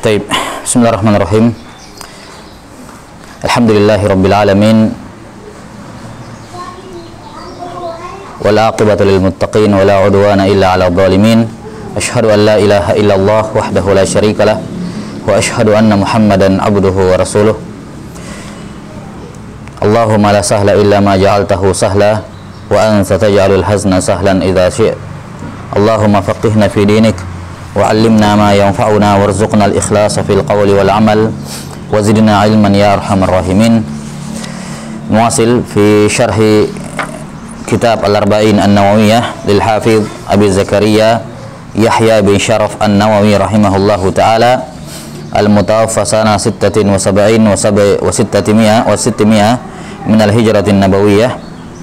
Taib. Bismillahirrahmanirrahim. Alhamdulillahirabbil alamin. Wal aqibatu lil muttaqin wa la udwana illa 'alal zalimin. Asyhadu an la ilaha illallah wahdahu la syarikalah wa asyhadu anna Muhammadan abduhu wa rasuluh. Allahumma la sahla illa ma ja'altahu sahla wa anta taj'alul hazna sahlan idza syi'ta. Allahumma faqihna fi dinik wa 'allimna ma yanfa'una warzuqna al-ikhlasa fil qawli wal 'amal wa zidna 'ilman ya arhamar rahimin. Muwasil fi syarhi kitab Al-Arba'in An-Nawawiyah lil Hafidh Abi Zakaria Yahya bin Syaraf An-Nawawi rahimahullahu taala al-mutawaffa sana 76 wa 600 min al-hijratin nabawiyyah.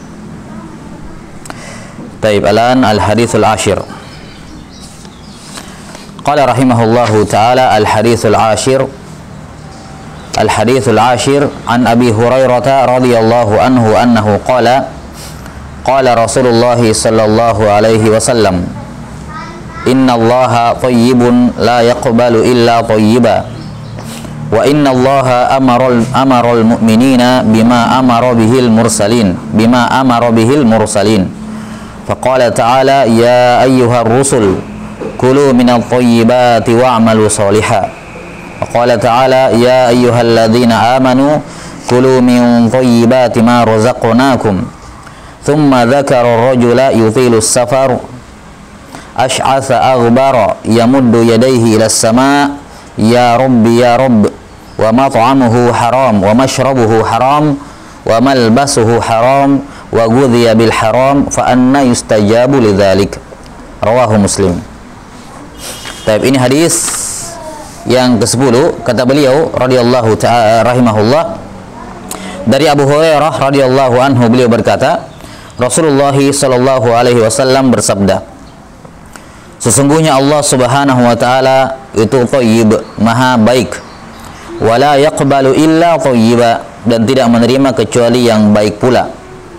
Taib, alan al-hadithul ashir. Qala rahimahullahu ta'ala al-hadithul ashir. Al-hadithul ashir an Abi Hurairah radhiyallahu anhu annahu qala qala Rasulullah sallallahu alaihi wasallam inna Allaha tayyibun la yaqbalu illa tayyiba wa inna Allaha amaral mu'minina bima amara bihil mursalin faqala ta'ala ya ayyuhar rusul kulu minat tayyibati wa'malu salihan wa qala ta'ala ya ayyuhalladzina amanu kulu min tayyibati ma razaqnakum thumma dzakara ar-rajula yuthilu as-safar ash'atha aghbara yamuddu yadayhi ila as-sama' ya rabbi ya rabb wa mat'amuhu haram wa mashrabuhu haram wa malbasuhu haram wa ghudhiya bil haram fa anna yustajabu lidzalik. Rawahu Muslim. Baik, ini hadis yang ke-10 kata beliau radhiyallahu ta'ala rahimahullah dari Abu Hurairah radhiyallahu anhu, beliau berkata Rasulullah sallallahu alaihi wasallam bersabda, sesungguhnya Allah Subhanahu wa taala itu thayyib, maha baik, wala yaqbalu illa thayyiba, dan tidak menerima kecuali yang baik pula.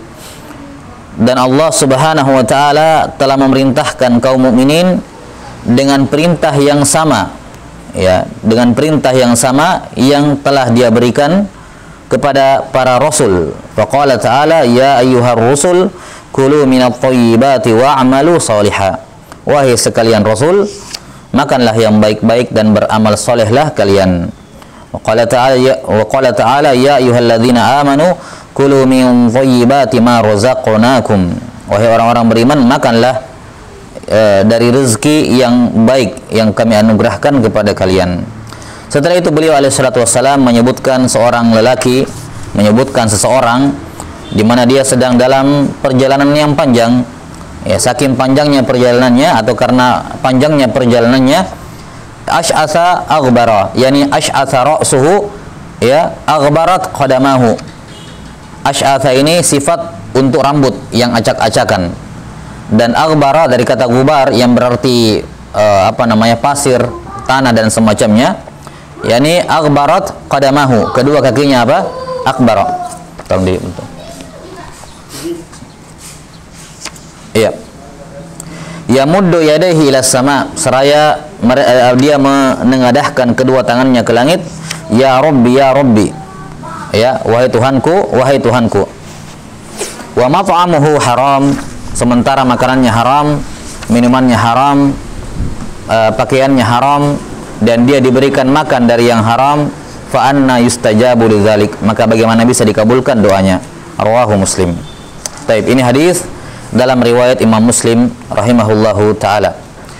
Dan Allah Subhanahu wa taala telah memerintahkan kaum mukminin dengan perintah yang sama, ya, dengan perintah yang sama yang telah Dia berikan kepada para rasul. Faqala ta'ala ya ayyuhar rusul kulu minat thayyibati wa'malu shalihan. Wahai sekalian rasul, makanlah yang baik-baik dan beramal solehlah kalian. Wa qala ta'ala ya ayyuhalladzina amanu kulu min thayyibati ma razaqnakum. Wahai orang-orang beriman, makanlah dari rezeki yang baik yang kami anugerahkan kepada kalian. Setelah itu beliau alaihissalatu wassalam menyebutkan seorang lelaki, menyebutkan seseorang di mana dia sedang dalam perjalanan yang panjang. Ya, saking panjangnya perjalanannya atau karena panjangnya perjalanannya, ash'atha aghbara, yani ash'atha ra'suhu, ya, aghbarat qadamahu. Ash'atha ini sifat untuk rambut yang acak-acakan, dan aghbara dari kata gubar yang berarti pasir, tanah dan semacamnya, yakni aghbarat qadamahu, kedua kakinya apa? Akbara. Tolong dibentuk. Iya. Yamuddu yadayhi ila sama, seraya dia menengadahkan kedua tangannya ke langit. Ya Rabbi ya Rabbi, ya, wahai Tuhanku, wahai Tuhanku. Wa mat'amuhu haram, sementara makanannya haram, minumannya haram, pakaiannya haram, dan dia diberikan makan dari yang haram. Fa anna yustajabu lidzalik, maka bagaimana bisa dikabulkan doanya. Rawahu Muslim. Taib, ini hadis dalam riwayat Imam Muslim rahimahullahu taala.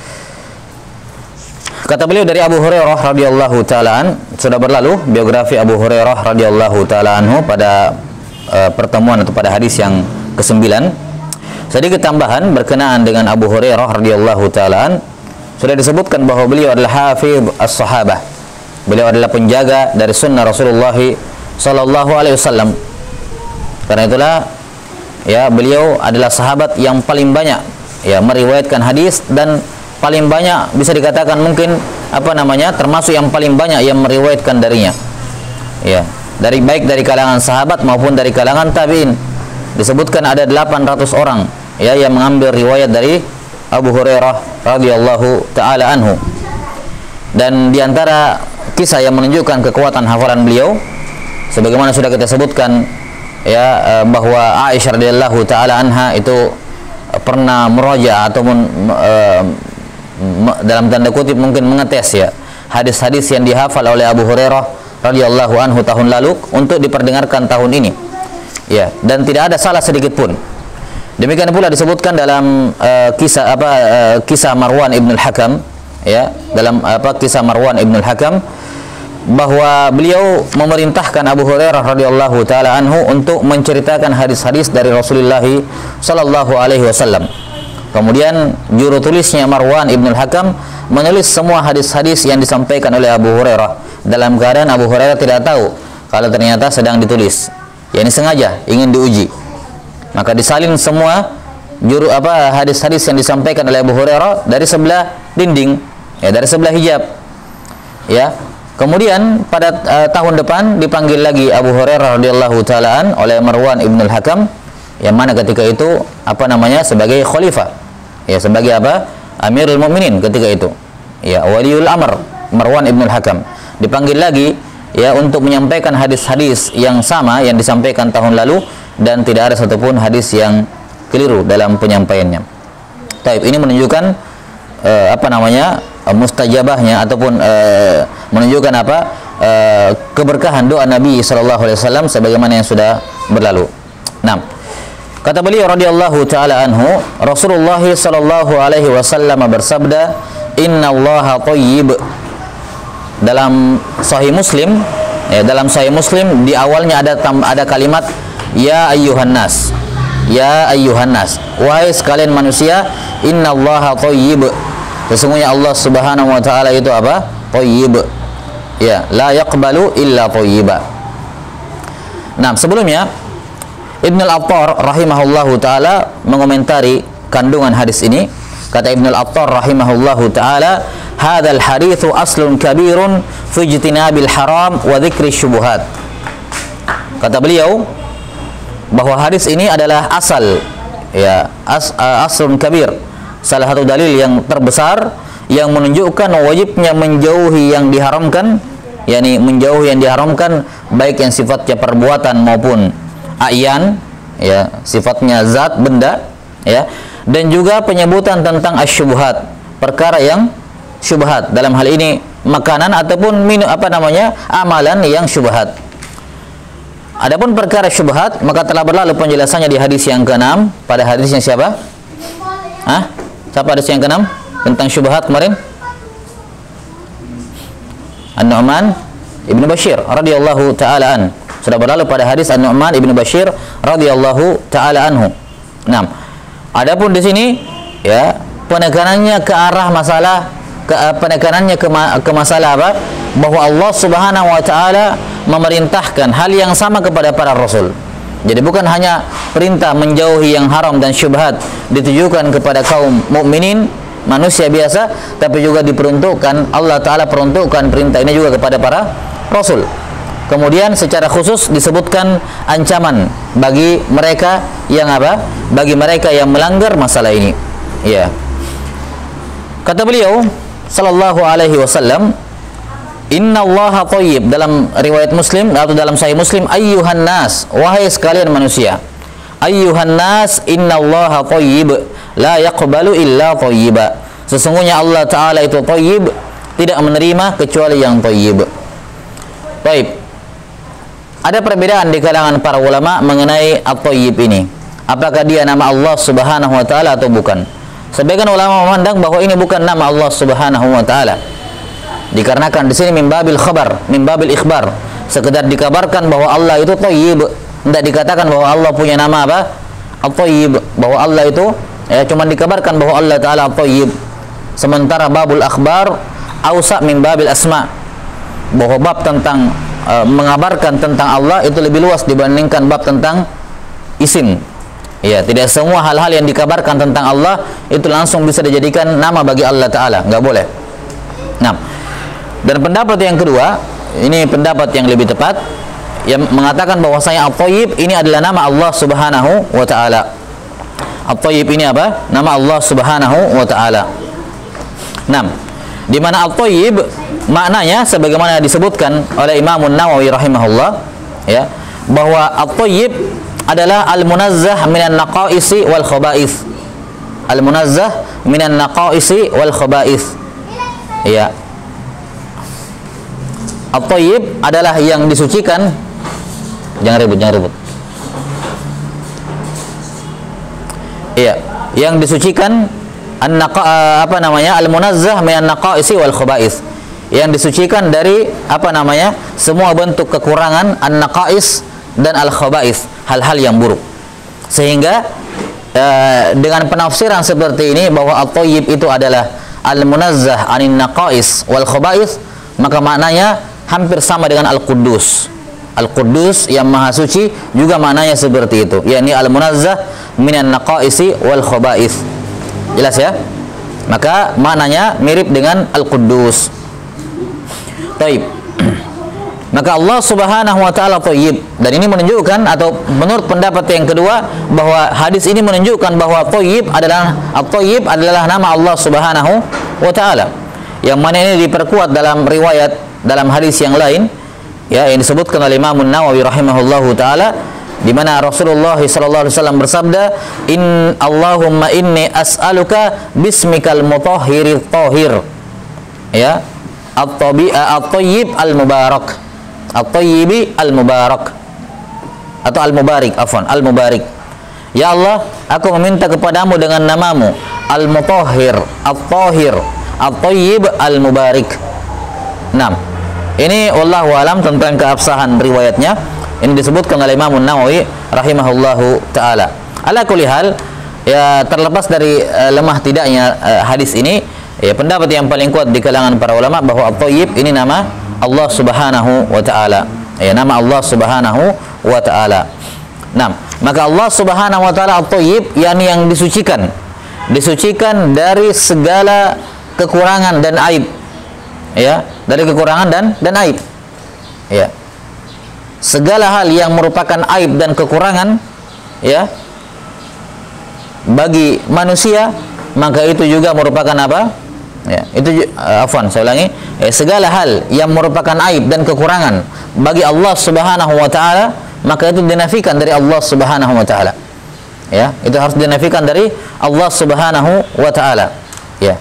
Kata beliau dari Abu Hurairah radhiyallahu taala sudah berlalu biografi Abu Hurairah radhiyallahu taala anhu pada pertemuan atau pada hadis yang ke-9. Sedikit tambahan berkenaan dengan Abu Hurairah radhiyallahu taala, sudah disebutkan bahwa beliau adalah hafidh as-sahabah. Beliau adalah penjaga dari sunnah Rasulullah sallallahu alaihi wasallam. Karena itulah, ya, beliau adalah sahabat yang paling banyak, ya, meriwayatkan hadis, dan paling banyak bisa dikatakan mungkin termasuk yang paling banyak yang meriwayatkan darinya, ya, baik dari kalangan sahabat maupun dari kalangan tabi'in. Disebutkan ada 800 orang, ya, yang mengambil riwayat dari Abu Hurairah radhiyallahu taala anhu. Dan diantara kisah yang menunjukkan kekuatan hafalan beliau. Sebagaimana sudah kita sebutkan ya, bahwa Aisyah radhiyallahu taala anha itu pernah meraja ataupun dalam tanda kutip mungkin mengetes ya hadis-hadis yang dihafal oleh Abu Hurairah radhiyallahu anhu tahun lalu untuk diperdengarkan tahun ini. Ya, dan tidak ada salah sedikit pun. Demikian pula disebutkan dalam kisah Marwan ibn al-Hakam ya, dalam kisah Marwan ibn al-Hakam, bahwa beliau memerintahkan Abu Hurairah radhiyallahu taala anhu untuk menceritakan hadis-hadis dari Rasulullah sallallahu alaihi wasallam. Kemudian juru tulisnya Marwan ibn al-Hakam menulis semua hadis-hadis yang disampaikan oleh Abu Hurairah dalam keadaan Abu Hurairah tidak tahu kalau ternyata sedang ditulis. Ya, ini sengaja ingin diuji. Maka disalin semua hadis-hadis yang disampaikan oleh Abu Hurairah dari sebelah dinding, ya, dari sebelah hijab. Ya. Kemudian pada tahun depan dipanggil lagi Abu Hurairah radhiyallahu taalaan oleh Marwan ibn al-Hakam, yang mana ketika itu sebagai khalifah, ya, sebagai Amirul Mukminin ketika itu, ya, waliul amr Marwan ibn al-Hakam dipanggil lagi ya untuk menyampaikan hadis-hadis yang sama yang disampaikan tahun lalu, dan tidak ada satupun hadis yang keliru dalam penyampaiannya. Taib, ini menunjukkan mustajabahnya ataupun menunjukkan keberkahan doa Nabi sallallahu alaihi wasallam sebagaimana yang sudah berlalu. Nah, kata beliau radhiyallahu taala anhu, Rasulullah sallallahu alaihi wasallam bersabda, "Innallaha thayyib." Dalam Sahih Muslim, ya, dalam Sahih Muslim di awalnya ada kalimat ya ayyuhan nas. Ya ayyuhan nas, wahai sekalian manusia, innallaha thayyib. Sesungguhnya Allah Subhanahu wa taala itu Thayyib. Ya, la yaqbalu illa thayyiba. Nah, sebelumnya Ibn al-Attar rahimahullahu taala mengomentari kandungan hadis ini. Kata Ibn al-Attar rahimahullahu taala, "Hadzal haditsu aslun kabirun fi ijtinabil haram wa dzikri syubuhat." Kata beliau bahwa hadis ini adalah asal, ya, aslun kabir, salah satu dalil yang terbesar yang menunjukkan wajibnya menjauhi yang diharamkan, yakni menjauhi yang diharamkan baik yang sifatnya perbuatan maupun a'yan, ya, sifatnya zat benda, ya, dan juga penyebutan tentang asyubhat, perkara yang syubhat, dalam hal ini makanan ataupun amalan yang syubhat. Adapun perkara syubhat, maka telah berlalu penjelasannya di hadis yang ke-6. Pada hadisnya siapa? Siapa hadis yang ke-6 tentang syubhat kemarin? An-Nu'man ibn Bashir radhiyallahu taala an. Sudah berlalu pada hadis An-Nu'man ibn Bashir radhiyallahu taala anhu. Nah, adapun di sini, ya, penekanannya ke arah masalah, penekanannya ke masalah bahwa Allah Subhanahu wa taala memerintahkan hal yang sama kepada para rasul. Jadi bukan hanya perintah menjauhi yang haram dan syubhat ditujukan kepada kaum mukminin, manusia biasa, tapi juga diperuntukkan, Allah taala peruntukkan perintah ini juga kepada para rasul. Kemudian secara khusus disebutkan ancaman bagi mereka yang bagi mereka yang melanggar masalah ini. Ya. Kata beliau sallallahu alaihi wasallam, "Innallaha thayyib." Dalam riwayat Muslim atau dalam Sahih Muslim, ayyuhan nas, wahai sekalian manusia. Ayyuhan nas, innallaha thayyib, la yaqbalu illa thayyiba. Sesungguhnya Allah taala itu thayyib, tidak menerima kecuali yang thayyib. Baik. Ada perbedaan di kalangan para ulama mengenai at-thayyib ini. Apakah dia nama Allah Subhanahu wa taala atau bukan? Sebagian ulama memandang bahwa ini bukan nama Allah Subhanahu wa taala. Dikarenakan di sini min babil khabar, min babil ikhbar, sekedar dikabarkan bahwa Allah itu thayyib, tidak dikatakan bahwa Allah punya nama at-thayyib, bahwa Allah itu, ya, cuma dikabarkan bahwa Allah taala at-thayyib. Sementara babul akhbar ausa min babil asma, bahwa bab tentang mengabarkan tentang Allah itu lebih luas dibandingkan bab tentang isim. Ya, tidak semua hal-hal yang dikabarkan tentang Allah itu langsung bisa dijadikan nama bagi Allah taala, nggak boleh. Nah, dan pendapat yang kedua, ini pendapat yang lebih tepat, yang mengatakan bahwasanya at-thayyib ini adalah nama Allah Subhanahu wa taala. At-thayyib ini Nama Allah Subhanahu wa taala. Nah, Di mana at-thayyib maknanya sebagaimana disebutkan oleh Imam Nawawi rahimahullah, ya, bahwa at-thayyib adalah al-munazzah minan naqaisi wal khaba'ith. Al-munazzah minan naqaisi wal khaba'ith. Ya. At-thayyib adalah yang disucikan. Jangan ribut. Iya, yang disucikan al-munazzah minan naqaisi wal khaba'ith. Yang disucikan dari semua bentuk kekurangan, an-naqais dan al-khaba'ith, hal-hal yang buruk. Sehingga dengan penafsiran seperti ini bahwa at-thayyib itu adalah al-munazzah anin naqais wal khaba'ith, maka maknanya hampir sama dengan al-quddus. Al-Quddus yang maha suci juga maknanya seperti itu, yakni al-munazzah minan naqaisi wal khaba'ith. Jelas ya? Maka maknanya mirip dengan al-Quddus. Taib. Maka Allah Subhanahu wa taala thayyib, dan ini menunjukkan, atau menurut pendapat yang kedua, bahwa hadis ini menunjukkan bahwa thayyib adalah nama Allah Subhanahu wa taala. Yang mana ini diperkuat dalam riwayat dalam hadis yang lain, ya, yang disebutkan oleh Imam Nawawi rahimahullahu taala, di mana Rasulullah sallallahu alaihi wasallam bersabda, Allahumma inni as'aluka bismikal mutahhiril tahhir, ya, at-thayyib al-mubarak, at-thayyibi al-mubarak, atau al-mubarik, al-mubarik. Ya Allah, aku meminta kepadamu dengan namamu al-mutahhir, at-tahhir, at-thayyib al-mubarik. Nah, ini wallahu alam tentang keabsahan riwayatnya. Ini disebutkan oleh Imam Nawawi rahimahullahu taala. Ala kulli hal, ya, terlepas dari lemah tidaknya hadis ini, ya, pendapat yang paling kuat di kalangan para ulama bahwa at-thayyib ini nama Allah Subhanahu wa taala. Ya, nama Allah Subhanahu wa taala. Nah, maka Allah Subhanahu wa taala at-thayyib, yakni yang disucikan. Disucikan dari segala kekurangan dan aib. Ya, dari kekurangan dan aib. Ya. Segala hal yang merupakan aib dan kekurangan, ya, bagi manusia, maka itu juga merupakan apa? Ya, itu saya ulangi, segala hal yang merupakan aib dan kekurangan bagi Allah Subhanahu wa taala, maka itu dinafikan dari Allah Subhanahu wa taala. Ya, itu harus dinafikan dari Allah Subhanahu wa taala. Ya.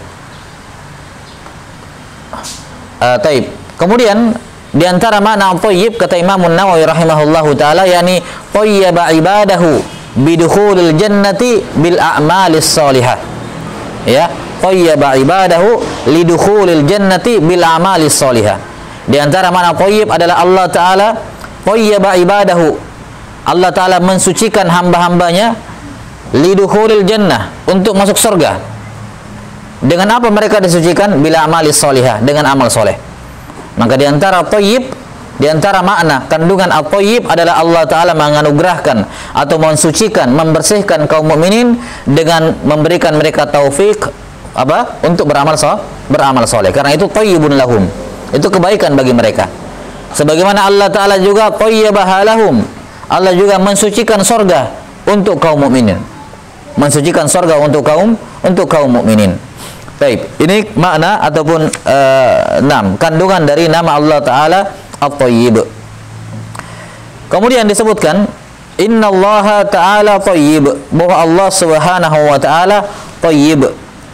Taib. Kemudian di antara makna thayyib, kata Imam Nawawi rahimahullahu taala, yakni thayyaba ibadahu bidukhulil jannati bil a'malis salihah. Ya, thayyaba ibadahu lidukhulil jannati bil a'malis salihah. Di antara makna thayyib adalah Allah taala thayyaba ibadahu, Allah taala mensucikan hamba-hambanya lidukhulil jannah, untuk masuk surga. Dengan apa mereka disucikan? Bila amalis solihah, dengan amal soleh. Maka di antara thayyib, di antara makna kandungan at-thayyib adalah Allah Ta'ala menganugerahkan atau mensucikan, membersihkan kaum mukminin dengan memberikan mereka taufik untuk beramal soleh. Karena itu thayyibun lahum, itu kebaikan bagi mereka. Sebagaimana Allah Ta'ala juga thayyibaha lahum, Allah juga mensucikan surga untuk kaum mukminin, mensucikan surga untuk kaum mukminin. Baik, ini makna ataupun kandungan dari nama Allah Ta'ala at-thayyib. Kemudian disebutkan innallaha ta'ala thayyib, bahwa Allah Subhanahu wa taala thayyib.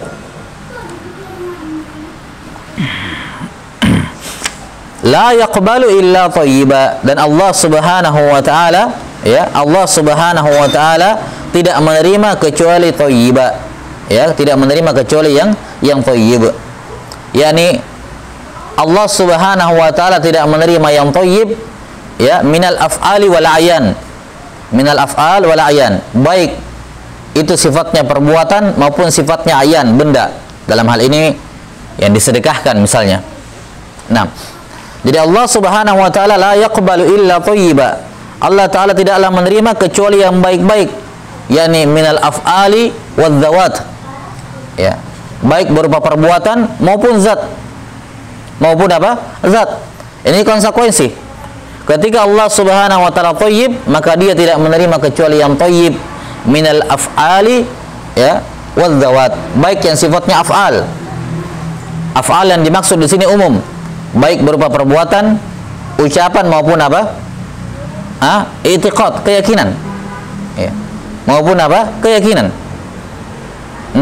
La yaqbalu illa thayyiba, dan Allah Subhanahu wa taala, ya, Allah Subhanahu wa taala tidak menerima kecuali thayyiba. Ya, tidak menerima kecuali yang thayyib. Yani Allah Subhanahu wa taala tidak menerima yang thayyib, ya, minal af'ali wal a'yan. Minal af'al wal a'yan, baik itu sifatnya perbuatan maupun sifatnya ayan, benda. Dalam hal ini yang disedekahkan misalnya. Nah, jadi Allah Subhanahu wa taala la yaqbalu illa thayyiba. Allah taala tidaklah menerima kecuali yang baik-baik, yakni minal af'ali wadz zawat. Ya, baik berupa perbuatan maupun zat. Maupun apa? Zat. Ini konsekuensi. Ketika Allah Subhanahu wa taala thayyib, maka dia tidak menerima kecuali yang thayyib minal af'ali, ya, wadz zawat, baik yang sifatnya af'al Af'al yang dimaksud di sini umum, baik berupa perbuatan, ucapan maupun apa? I'tiqad, keyakinan. Ya. Maupun apa? Keyakinan. 6.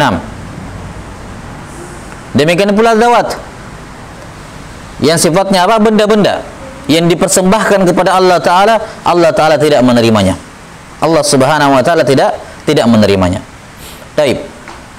Demikian pula zawat, yang sifatnya apa? Benda-benda yang dipersembahkan kepada Allah Ta'ala, Allah Ta'ala tidak menerimanya. Allah Subhanahu wa Ta'ala tidak menerimanya. Baik.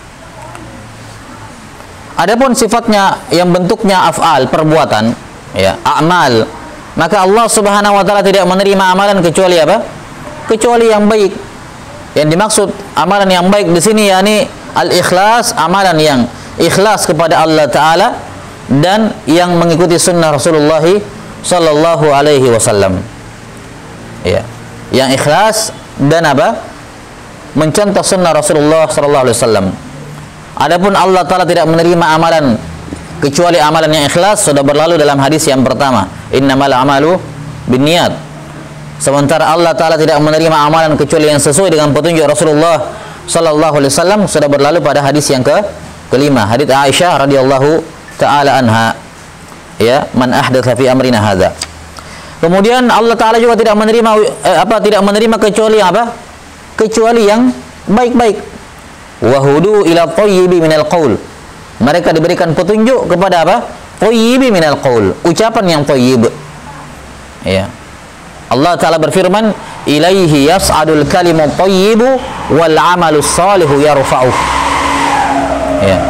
Adapun sifatnya yang bentuknya af'al, perbuatan, ya, a'mal, maka Allah Subhanahu wa Ta'ala tidak menerima amalan kecuali apa? Kecuali yang baik. Yang dimaksud amalan yang baik di sini yakni al-ikhlas, amalan yang ikhlas kepada Allah Ta'ala dan yang mengikuti sunnah Rasulullah sallallahu alaihi wasallam. Ya, yang ikhlas dan apa? Mencontoh sunnah Rasulullah sallallahu alaihi wasallam. Adapun Allah Ta'ala tidak menerima amalan kecuali amalan yang ikhlas, sudah berlalu dalam hadis yang pertama, innamal a'malu binniyat. Sementara Allah Ta'ala tidak menerima amalan kecuali yang sesuai dengan petunjuk Rasulullah sallallahu alaihi wasallam, sudah berlalu pada hadis yang kelima, hadis Aisyah radhiyallahu ta'ala anha, ya, man ahdatsa fi amrina hadza. Kemudian Allah Ta'ala juga tidak menerima tidak menerima kecuali apa? Kecuali yang baik-baik. Wahudu ila thayyibi minal qaul. Mereka diberikan petunjuk kepada apa? Thayyibi minal qaul, ucapan yang thayyib. Ya. Allah Ta'ala berfirman, ilaihi yas'adul kalimu thayyibu wal 'amalus shalihu yarfa'uh. Ya.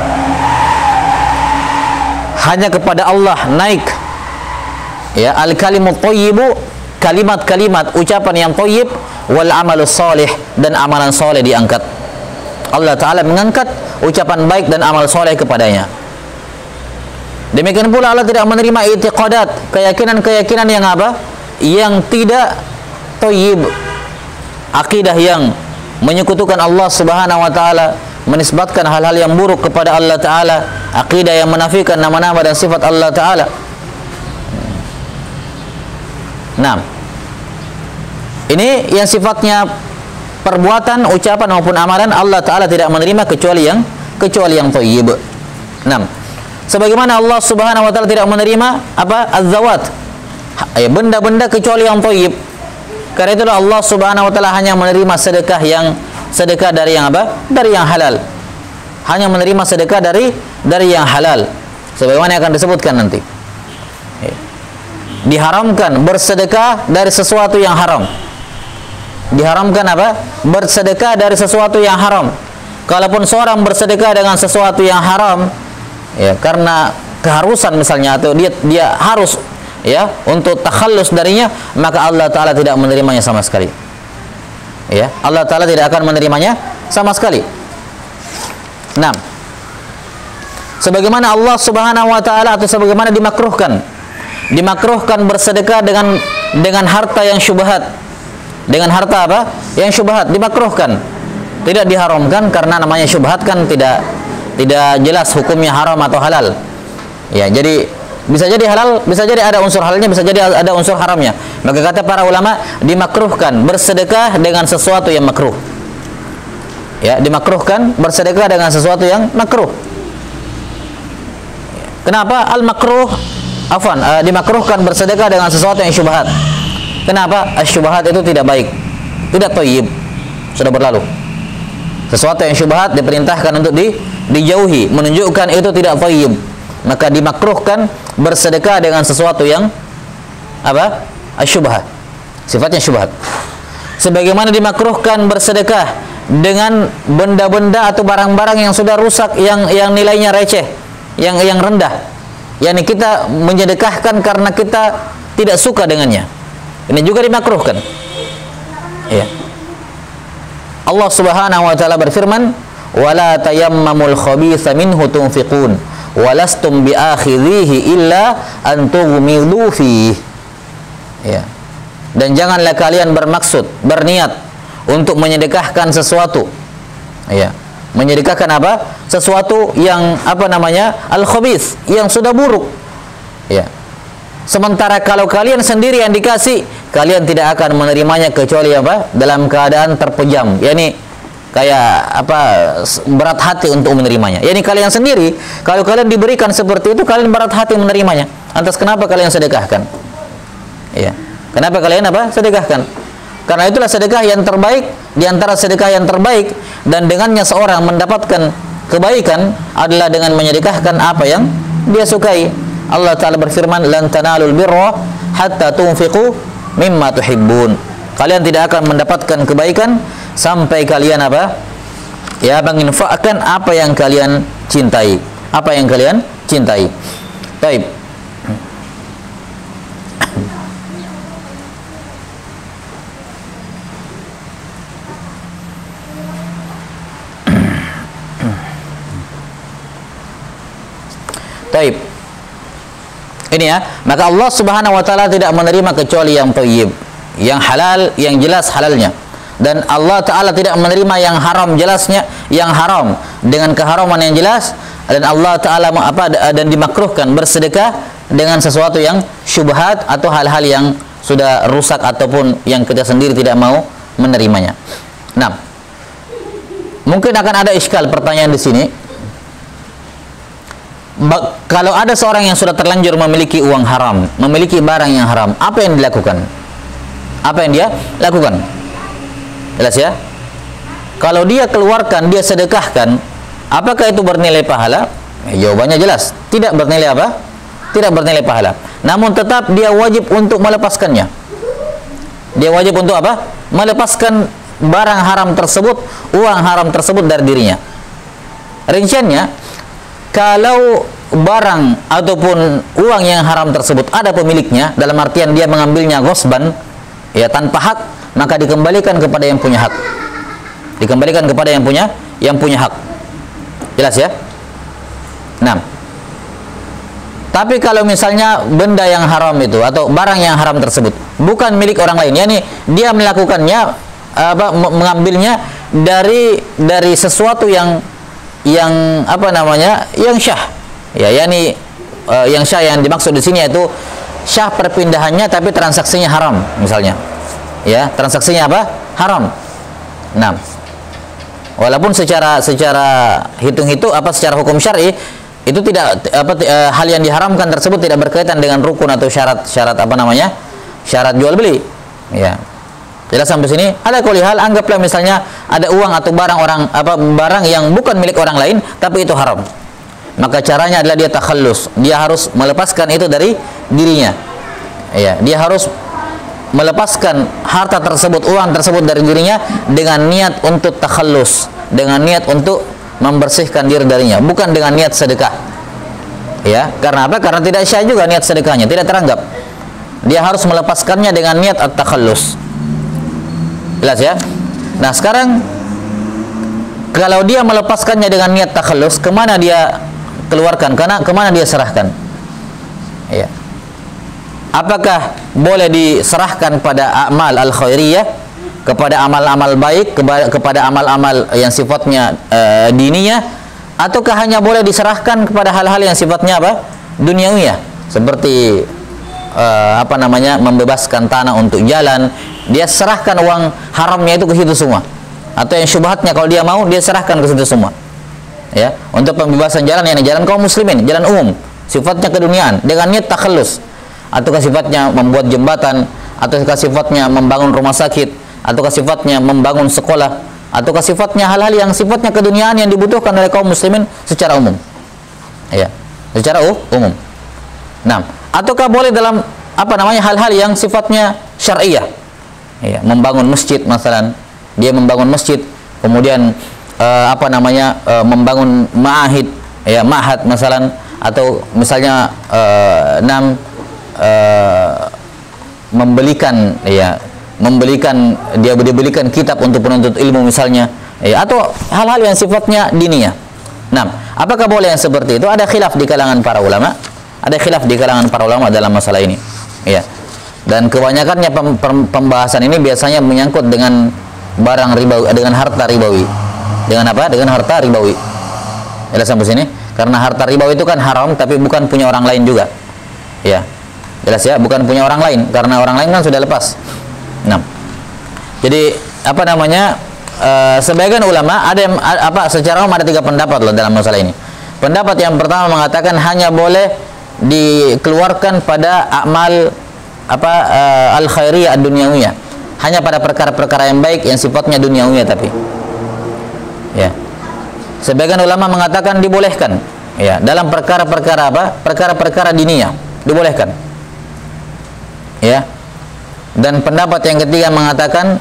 Hanya kepada Allah naik, ya, al kalimu thayyibu, kalimat-kalimat ucapan yang thayyib, wal 'amalus shalih, dan amalan saleh diangkat. Allah Ta'ala mengangkat ucapan baik dan amal soleh kepadanya. Demikian pula Allah tidak menerima i'tiqadat, keyakinan-keyakinan yang apa? Yang tidak thayyib. Akidah yang menyekutukan Allah Subhanahu wa Ta'ala, menisbatkan hal-hal yang buruk kepada Allah Ta'ala, akidah yang menafikan nama-nama dan sifat Allah Ta'ala. 6. Ini yang sifatnya perbuatan, ucapan maupun amalan, Allah Ta'ala tidak menerima kecuali yang thayyib. 6. Sebagaimana Allah Subhanahu wa Ta'ala tidak menerima apa? Az-zawat, benda-benda kecuali yang thayyib. Karena itulah Allah Subhanahu wa Ta'ala hanya menerima sedekah dari yang apa? Dari yang halal. Hanya menerima sedekah dari yang halal. Sebagaimana yang akan disebutkan nanti. Diharamkan bersedekah dari sesuatu yang haram. Diharamkan apa? Bersedekah dari sesuatu yang haram. Kalaupun seorang bersedekah dengan sesuatu yang haram, ya, karena keharusan misalnya, atau dia harus, ya, untuk takhallus darinya, maka Allah Ta'ala tidak menerimanya sama sekali. Ya, Allah Ta'ala tidak akan menerimanya sama sekali. 6. Sebagaimana Allah Subhanahu wa Ta'ala, atau sebagaimana dimakruhkan bersedekah dengan harta yang syubhat. Dengan harta apa? Yang syubhat, dimakruhkan. Tidak diharamkan, karena namanya syubhat kan tidak jelas hukumnya haram atau halal. Ya, jadi bisa jadi halal, bisa jadi ada unsur halalnya, bisa jadi ada unsur haramnya. Maka kata para ulama, dimakruhkan bersedekah dengan sesuatu yang makruh. Ya, dimakruhkan bersedekah dengan sesuatu yang makruh. Kenapa? Dimakruhkan bersedekah dengan sesuatu yang syubhat. Kenapa? Syubhat itu tidak baik, tidak thayyib, sudah berlalu. Sesuatu yang syubhat diperintahkan untuk dijauhi, menunjukkan itu tidak thayyib. Maka dimakruhkan bersedekah dengan sesuatu yang apa? Syubhat, sifatnya syubhat. Sebagaimana dimakruhkan bersedekah dengan benda-benda atau barang-barang yang sudah rusak, yang nilainya receh, yang rendah. Yani kita menyedekahkan karena kita tidak suka dengannya. Ini juga dimakruhkan. Ya. Allah Subhanahu wa Ta'ala berfirman, "Wala tayammamul khabitha minhu tunfiqun, walastum biakhidhihi illa an tughmidu fihi." Ya. Dan janganlah kalian berniat untuk menyedekahkan sesuatu. Ya. Menyedekahkan apa? Sesuatu yang apa namanya? Al-khabith, yang sudah buruk. Ya. Sementara kalau kalian sendiri yang dikasih, kalian tidak akan menerimanya kecuali apa? Dalam keadaan terpejam. Yani kayak apa, berat hati untuk menerimanya. Yani kalian sendiri, kalau kalian diberikan seperti itu, kalian berat hati menerimanya. Lantas kenapa kalian sedekahkan? Ya. Kenapa kalian apa? Sedekahkan. Karena itulah sedekah yang terbaik di antara sedekah yang terbaik, dan dengannya seorang mendapatkan kebaikan adalah dengan menyedekahkan apa yang dia sukai. Allah Ta'ala berfirman, "Lan tanalul birra hatta tunfiqu mimma tuhibbun." Kalian tidak akan mendapatkan kebaikan sampai kalian apa? Ya, menginfakkan apa yang kalian cintai. Apa yang kalian cintai. Baik. Taib. Ini ya, maka Allah Subhanahu wa taala tidak menerima kecuali yang thayyib, yang halal, yang jelas halalnya. Dan Allah Ta'ala tidak menerima yang haram jelasnya, yang haram dengan keharaman yang jelas. Dan Allah Ta'ala dan dimakruhkan bersedekah dengan sesuatu yang syubhat atau hal-hal yang sudah rusak ataupun yang kita sendiri tidak mau menerimanya. Nah, mungkin akan ada iskal pertanyaan di sini. Kalau ada seorang yang sudah terlanjur memiliki uang haram, memiliki barang yang haram, apa yang dilakukan? Apa yang dia lakukan? Jelas ya? Kalau dia keluarkan, dia sedekahkan, apakah itu bernilai pahala? Jawabannya jelas, tidak bernilai apa? Tidak bernilai pahala. Namun tetap dia wajib untuk melepaskannya. Dia wajib untuk apa? Melepaskan barang haram tersebut, uang haram tersebut dari dirinya. Rinciannya, kalau barang ataupun uang yang haram tersebut ada pemiliknya, dalam artian dia mengambilnya ghosban, ya, tanpa hak, maka dikembalikan kepada yang punya hak. Dikembalikan kepada yang punya hak. Jelas ya? Nah, tapi kalau misalnya benda yang haram itu atau barang yang haram tersebut bukan milik orang lain, yakni dia melakukannya mengambilnya dari sesuatu yang apa namanya, yang syah, ya, yakni yang syah yang dimaksud di sini yaitu syah perpindahannya tapi transaksinya haram misalnya, ya, transaksinya apa? Haram. Nah, walaupun secara hitung-hitung secara hukum syar'i itu tidak hal yang diharamkan tersebut tidak berkaitan dengan rukun atau syarat apa namanya, syarat jual beli, ya. Jelas sampai sini. Ala kulli hal, anggaplah misalnya ada uang atau barang yang bukan milik orang lain tapi itu haram. Maka caranya adalah dia takhallus. Dia harus melepaskan itu dari dirinya. Ya, dia harus melepaskan harta tersebut, uang tersebut dari dirinya dengan niat untuk takhallus, dengan niat untuk membersihkan diri darinya, bukan dengan niat sedekah. Ya, karena apa? Karena tidak syah juga niat sedekahnya, tidak teranggap. Dia harus melepaskannya dengan niat at-takhallus. Jelas ya? Nah, sekarang kalau dia melepaskannya dengan niat takhallus, kemana dia keluarkan? Kemana dia serahkan? Ya. Apakah boleh diserahkan pada amal al-khairiyah, kepada amal-amal baik, kepada amal-amal yang sifatnya diniyah, ataukah hanya boleh diserahkan kepada hal-hal yang sifatnya apa? Duniawiyah, seperti membebaskan tanah untuk jalan, dia serahkan uang haramnya itu ke situ semua, atau yang syubhatnya kalau dia mau dia serahkan ke situ semua, ya, untuk pembebasan jalan, yang jalan kaum muslimin, jalan umum, sifatnya keduniaan dengan niat takhallus, ataukah sifatnya membuat jembatan, ataukah sifatnya membangun rumah sakit, ataukah sifatnya membangun sekolah, ataukah sifatnya hal-hal yang sifatnya keduniaan yang dibutuhkan oleh kaum muslimin secara umum, ya, secara umum. Nah, ataukah boleh dalam hal-hal yang sifatnya syar'iyah, ya, membangun masjid misalnya, dia membangun masjid, kemudian membangun ma'ahid, ya, ma'had misalnya, atau misalnya membelikan dia dibelikan kitab untuk penuntut ilmu misalnya, ya, atau hal-hal yang sifatnya diniyah. Nah, apakah boleh yang seperti itu? Ada khilaf di kalangan para ulama. Ada khilaf di kalangan para ulama dalam masalah ini, ya. Dan kebanyakannya pembahasan ini biasanya menyangkut dengan barang ribawi, dengan harta ribawi. Dengan apa? Dengan harta ribawi. Jelas sampai sini? Karena harta ribawi itu kan haram tapi bukan punya orang lain juga. Ya. Jelas ya, bukan punya orang lain karena orang lain kan sudah lepas. Nah. Jadi sebagian ulama ada yang secara umum ada 3 pendapat loh dalam masalah ini. Pendapat yang pertama mengatakan hanya boleh dikeluarkan pada amal al khairiyah ad-dunyawiyah, hanya pada perkara-perkara yang baik yang sifatnya duniawiyah tapi. Ya. Sebagian ulama mengatakan dibolehkan, ya, dalam perkara-perkara perkara-perkara diniyah dibolehkan. Ya. Dan pendapat yang ketiga mengatakan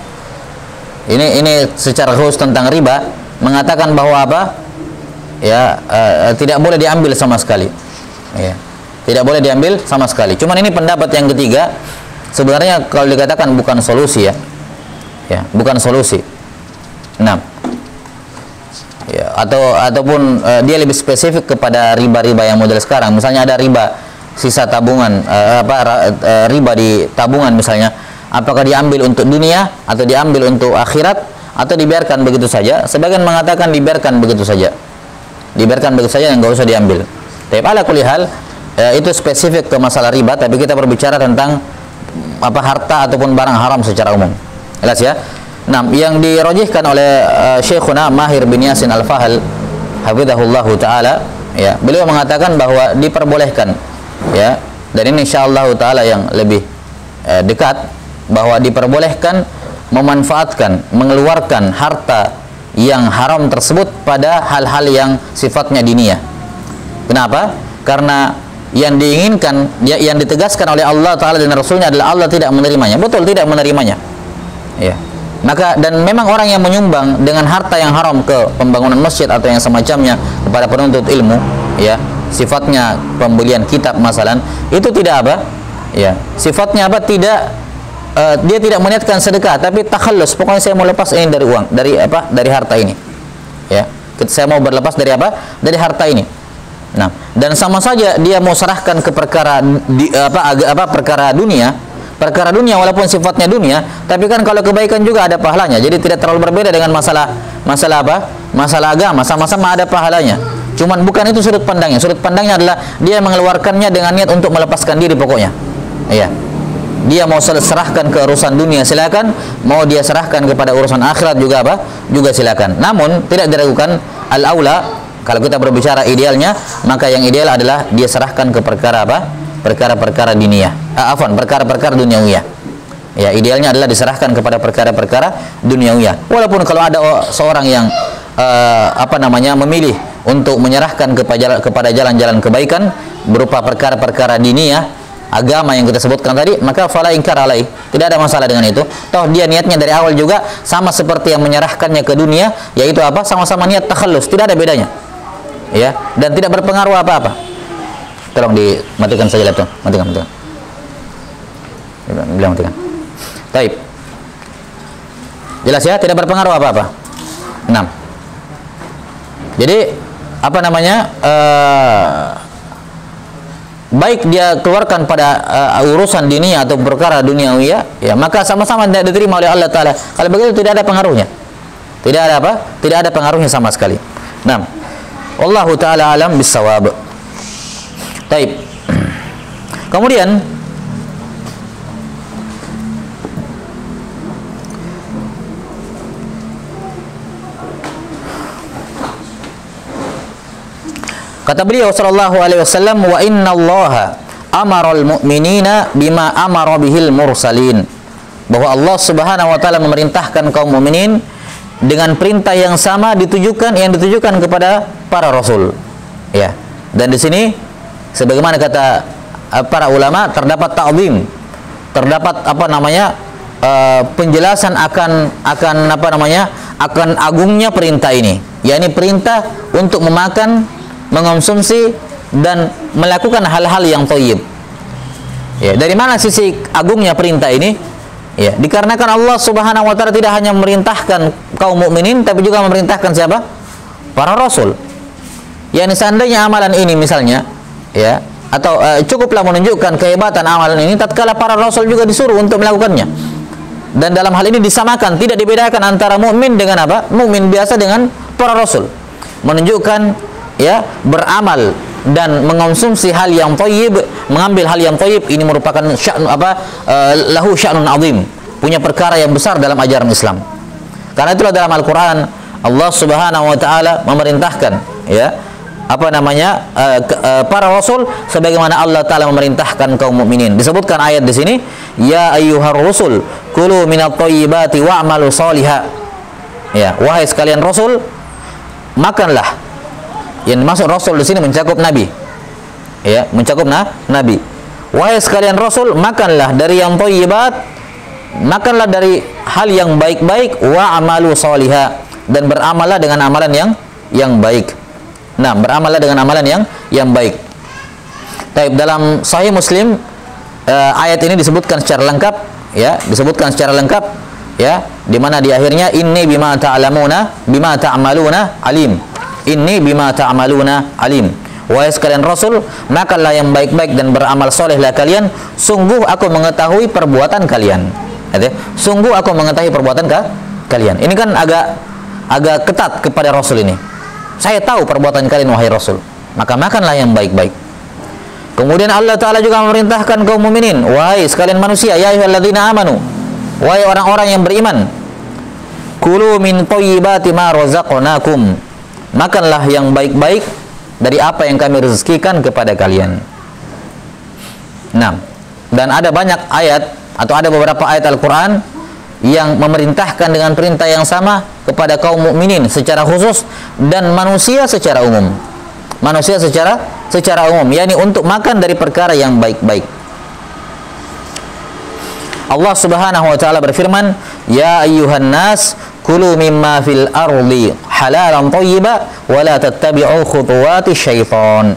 ini secara khusus tentang riba, mengatakan bahwa ya, tidak boleh diambil sama sekali. Ya. Tidak boleh diambil sama sekali. Cuman ini pendapat yang ketiga sebenarnya kalau dikatakan bukan solusi ya. Ya, bukan solusi. Nah. Ya, ataupun dia lebih spesifik kepada riba-riba yang model sekarang. Misalnya ada riba sisa tabungan, riba di tabungan misalnya, apakah diambil untuk dunia atau diambil untuk akhirat atau dibiarkan begitu saja? Sebagian mengatakan dibiarkan begitu saja. Dibiarkan begitu saja dan nggak usah diambil. Tapi ala kulli hal itu spesifik ke masalah riba, tapi kita berbicara tentang harta ataupun barang haram secara umum. Jelas ya? Nah, yang dirojihkan oleh Syekhuna Mahir bin Yasin Al-Fahal hafizahullahu taala, ya, beliau mengatakan bahwa diperbolehkan, ya, dan ini insyaallah taala yang lebih dekat, bahwa diperbolehkan memanfaatkan, mengeluarkan harta yang haram tersebut pada hal-hal yang sifatnya diniyah. Kenapa? Karena yang diinginkan, yang ditegaskan oleh Allah Ta'ala dan Rasulnya adalah Allah tidak menerimanya. Betul, tidak menerimanya. Ya. Maka, dan memang orang yang menyumbang dengan harta yang haram ke pembangunan masjid atau yang semacamnya kepada penuntut ilmu, ya, sifatnya pembelian kitab masalan, itu tidak ya, sifatnya tidak dia tidak meniatkan sedekah, tapi takhallus, pokoknya saya mau lepas ini dari uang, dari harta ini, ya, saya mau berlepas dari dari harta ini. Nah, dan sama saja dia mau serahkan ke perkara perkara dunia walaupun sifatnya dunia, tapi kan kalau kebaikan juga ada pahalanya, jadi tidak terlalu berbeda dengan masalah agama, sama-sama ada pahalanya. Cuman bukan itu sudut pandangnya. Sudut pandangnya adalah dia mengeluarkannya dengan niat untuk melepaskan diri pokoknya. Iya. Dia mau serahkan ke urusan dunia silakan, mau dia serahkan kepada urusan akhirat juga juga silakan. Namun tidak diragukan al-aula, kalau kita berbicara idealnya, maka yang ideal adalah dia serahkan ke perkara perkara-perkara diniyah. Perkara-perkara duniawiyah. Ya, idealnya adalah diserahkan kepada perkara-perkara duniawiyah. Walaupun kalau ada seorang yang memilih untuk menyerahkan kepada jalan-jalan kebaikan berupa perkara-perkara diniyah, agama yang kita sebutkan tadi, maka fala ingkar alaih, tidak ada masalah dengan itu. Toh dia niatnya dari awal juga sama seperti yang menyerahkannya ke dunia, yaitu sama-sama niat takhallus, tidak ada bedanya, ya, dan tidak berpengaruh apa-apa. Tolong dimatikan saja laptop, matikan. Bilang matikan. Baik, jelas ya, tidak berpengaruh apa-apa. 6. Jadi baik dia keluarkan pada urusan dunia atau perkara duniawiyah, ya, maka sama-sama tidak diterima oleh Allah Ta'ala. Kalau begitu tidak ada pengaruhnya, tidak ada pengaruhnya sama sekali. Nah, Wallahu Ta'ala alam bisawab. Baik. Kemudian kata beliau sallallahu alaihi wasallam, wa innallaha amaral mu'minina bima amara bihil mursalin, bahwa Allah Subhanahu wa taala memerintahkan kaum mukminin dengan perintah yang sama yang ditujukan kepada para rasul. Ya. Dan di sini sebagaimana kata para ulama terdapat ta'zim, terdapat penjelasan akan agungnya perintah ini, yakni perintah untuk memakan, mengonsumsi dan melakukan hal-hal yang thayyib. Ya, dari mana sisi agungnya perintah ini? Ya, dikarenakan Allah Subhanahu wa taala tidak hanya memerintahkan kaum mukminin tapi juga memerintahkan siapa? Para rasul. Yani seandainya amalan ini misalnya, ya, atau cukuplah menunjukkan kehebatan amalan ini tatkala para rasul juga disuruh untuk melakukannya. Dan dalam hal ini disamakan, tidak dibedakan antara mukmin dengan mukmin biasa dengan para rasul. Menunjukkan, ya, beramal dan mengonsumsi hal yang thayyib, mengambil hal yang thayyib ini merupakan lahu sya'nun azim, punya perkara yang besar dalam ajaran Islam. Karena itulah dalam Al-Qur'an Allah Subhanahu wa taala memerintahkan ya para rasul sebagaimana Allah taala memerintahkan kaum mukminin. Disebutkan ayat di sini, ya ayyuhar rusul kulu minat thayyibati wa'malu shaliha. Ya, wahai sekalian rasul, makanlah. Yang dimaksud rasul di sini mencakup nabi. Ya, mencakup nabi. Wahai sekalian rasul, makanlah dari yang thayyibat, makanlah dari hal yang baik-baik, wa'malu shaliha, dan beramallah dengan amalan yang baik. Nah, beramallah dengan amalan yang baik. Taib, dalam Sahih Muslim ayat ini disebutkan secara lengkap, ya, disebutkan secara lengkap, ya, di mana di akhirnya inni bima ta'maluna alim. Inni bima ta'maluna alim. Wahai sekalian rasul, makanlah yang baik-baik dan beramal solehlah kalian, sungguh aku mengetahui perbuatan kalian. Sungguh aku mengetahui perbuatan kalian. Ini kan agak ketat kepada rasul ini. Saya tahu perbuatan kalian wahai rasul, maka makanlah yang baik-baik. Kemudian Allah taala juga memerintahkan kaum mukminin, wahai sekalian manusia, ya ayyuhalladzina amanu, wahai orang-orang yang beriman, kulu min thayyibati ma razaqnakum, makanlah yang baik-baik dari apa yang kami rezekikan kepada kalian. Nah, dan ada banyak ayat atau ada beberapa ayat Al-Qur'an yang memerintahkan dengan perintah yang sama kepada kaum mukminin secara khusus dan manusia secara umum. Manusia secara umum, yakni untuk makan dari perkara yang baik-baik. Allah Subhanahu wa taala berfirman, "Ya ayyuhan nas, kulu mimma fil ardi halalan thayyiba wa la tattabi'u khutuwati syaitan."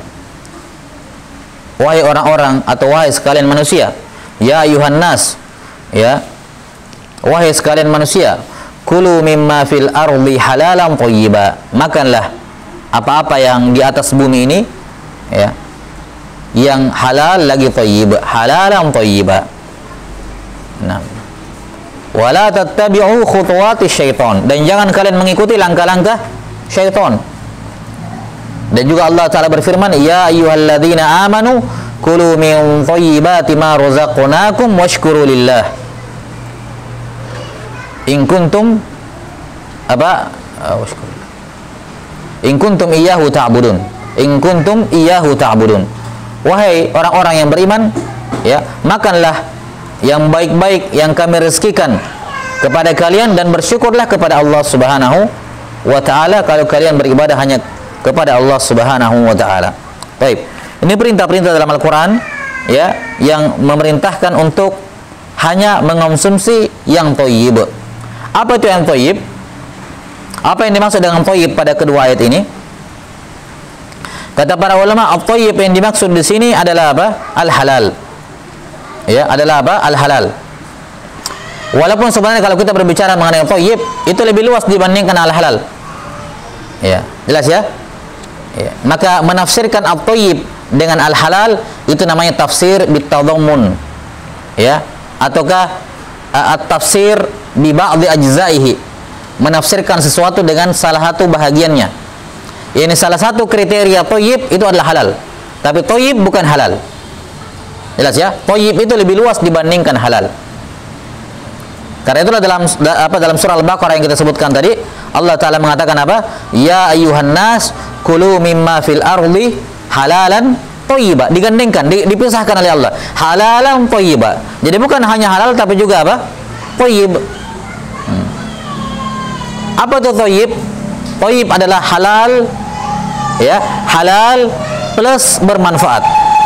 Wahai orang-orang atau wahai sekalian manusia, ya ayyuhan nas, ya, wahai sekalian manusia, kulu mimma fil ardi halalan thayyiba, makanlah apa-apa yang di atas bumi ini, ya, yang halal lagi thayyib, halalan thayyiba. Nah, wala tattabi'u khutuwati syaitan, dan jangan kalian mengikuti langkah-langkah syaitan. Dan juga Allah taala berfirman, ya ayyuhalladzina amanu kulu min thayyibati ma razaqnakum washkuru lillah in kuntum in kuntum iyyahu ta'budun. In kuntum iyyahu ta'budun. Wahai orang-orang yang beriman, ya, makanlah yang baik-baik yang kami rezekikan kepada kalian dan bersyukurlah kepada Allah Subhanahu wa taala kalau kalian beribadah hanya kepada Allah Subhanahu wa taala. Baik. Ini perintah-perintah dalam Al-Qur'an, ya, yang memerintahkan untuk hanya mengonsumsi yang thayyib. Apa itu yang thayyib? Apa yang dimaksud dengan thayyib pada kedua ayat ini? Kata para ulama, at-thayyib yang dimaksud di sini adalah apa? Al-halal. Ya, adalah apa? Al-halal. Walaupun sebenarnya kalau kita berbicara mengenai thayyib, itu lebih luas dibandingkan al-halal. Ya, jelas ya? Ya. Maka menafsirkan at-thayyib dengan al-halal itu namanya tafsir bitadammun. Ya, ataukah at-tafsir bi ba'dhi ajzaihi, menafsirkan sesuatu dengan salah satu bahagiannya. Ini salah satu kriteria thayyib itu adalah halal. Tapi thayyib bukan halal. Jelas ya? Thayyib itu lebih luas dibandingkan halal. Karena itulah dalam surah Al-Baqarah yang kita sebutkan tadi, Allah taala mengatakan apa? Ya ayyuhan nas kulu mimma fil ardi halalan thayyiba. Digandengkan, dipisahkan oleh Allah. Halalan thayyiba. Jadi bukan hanya halal tapi juga apa? Thayyib. Apa itu thayyib? Thayyib adalah halal, ya, halal plus bermanfaat.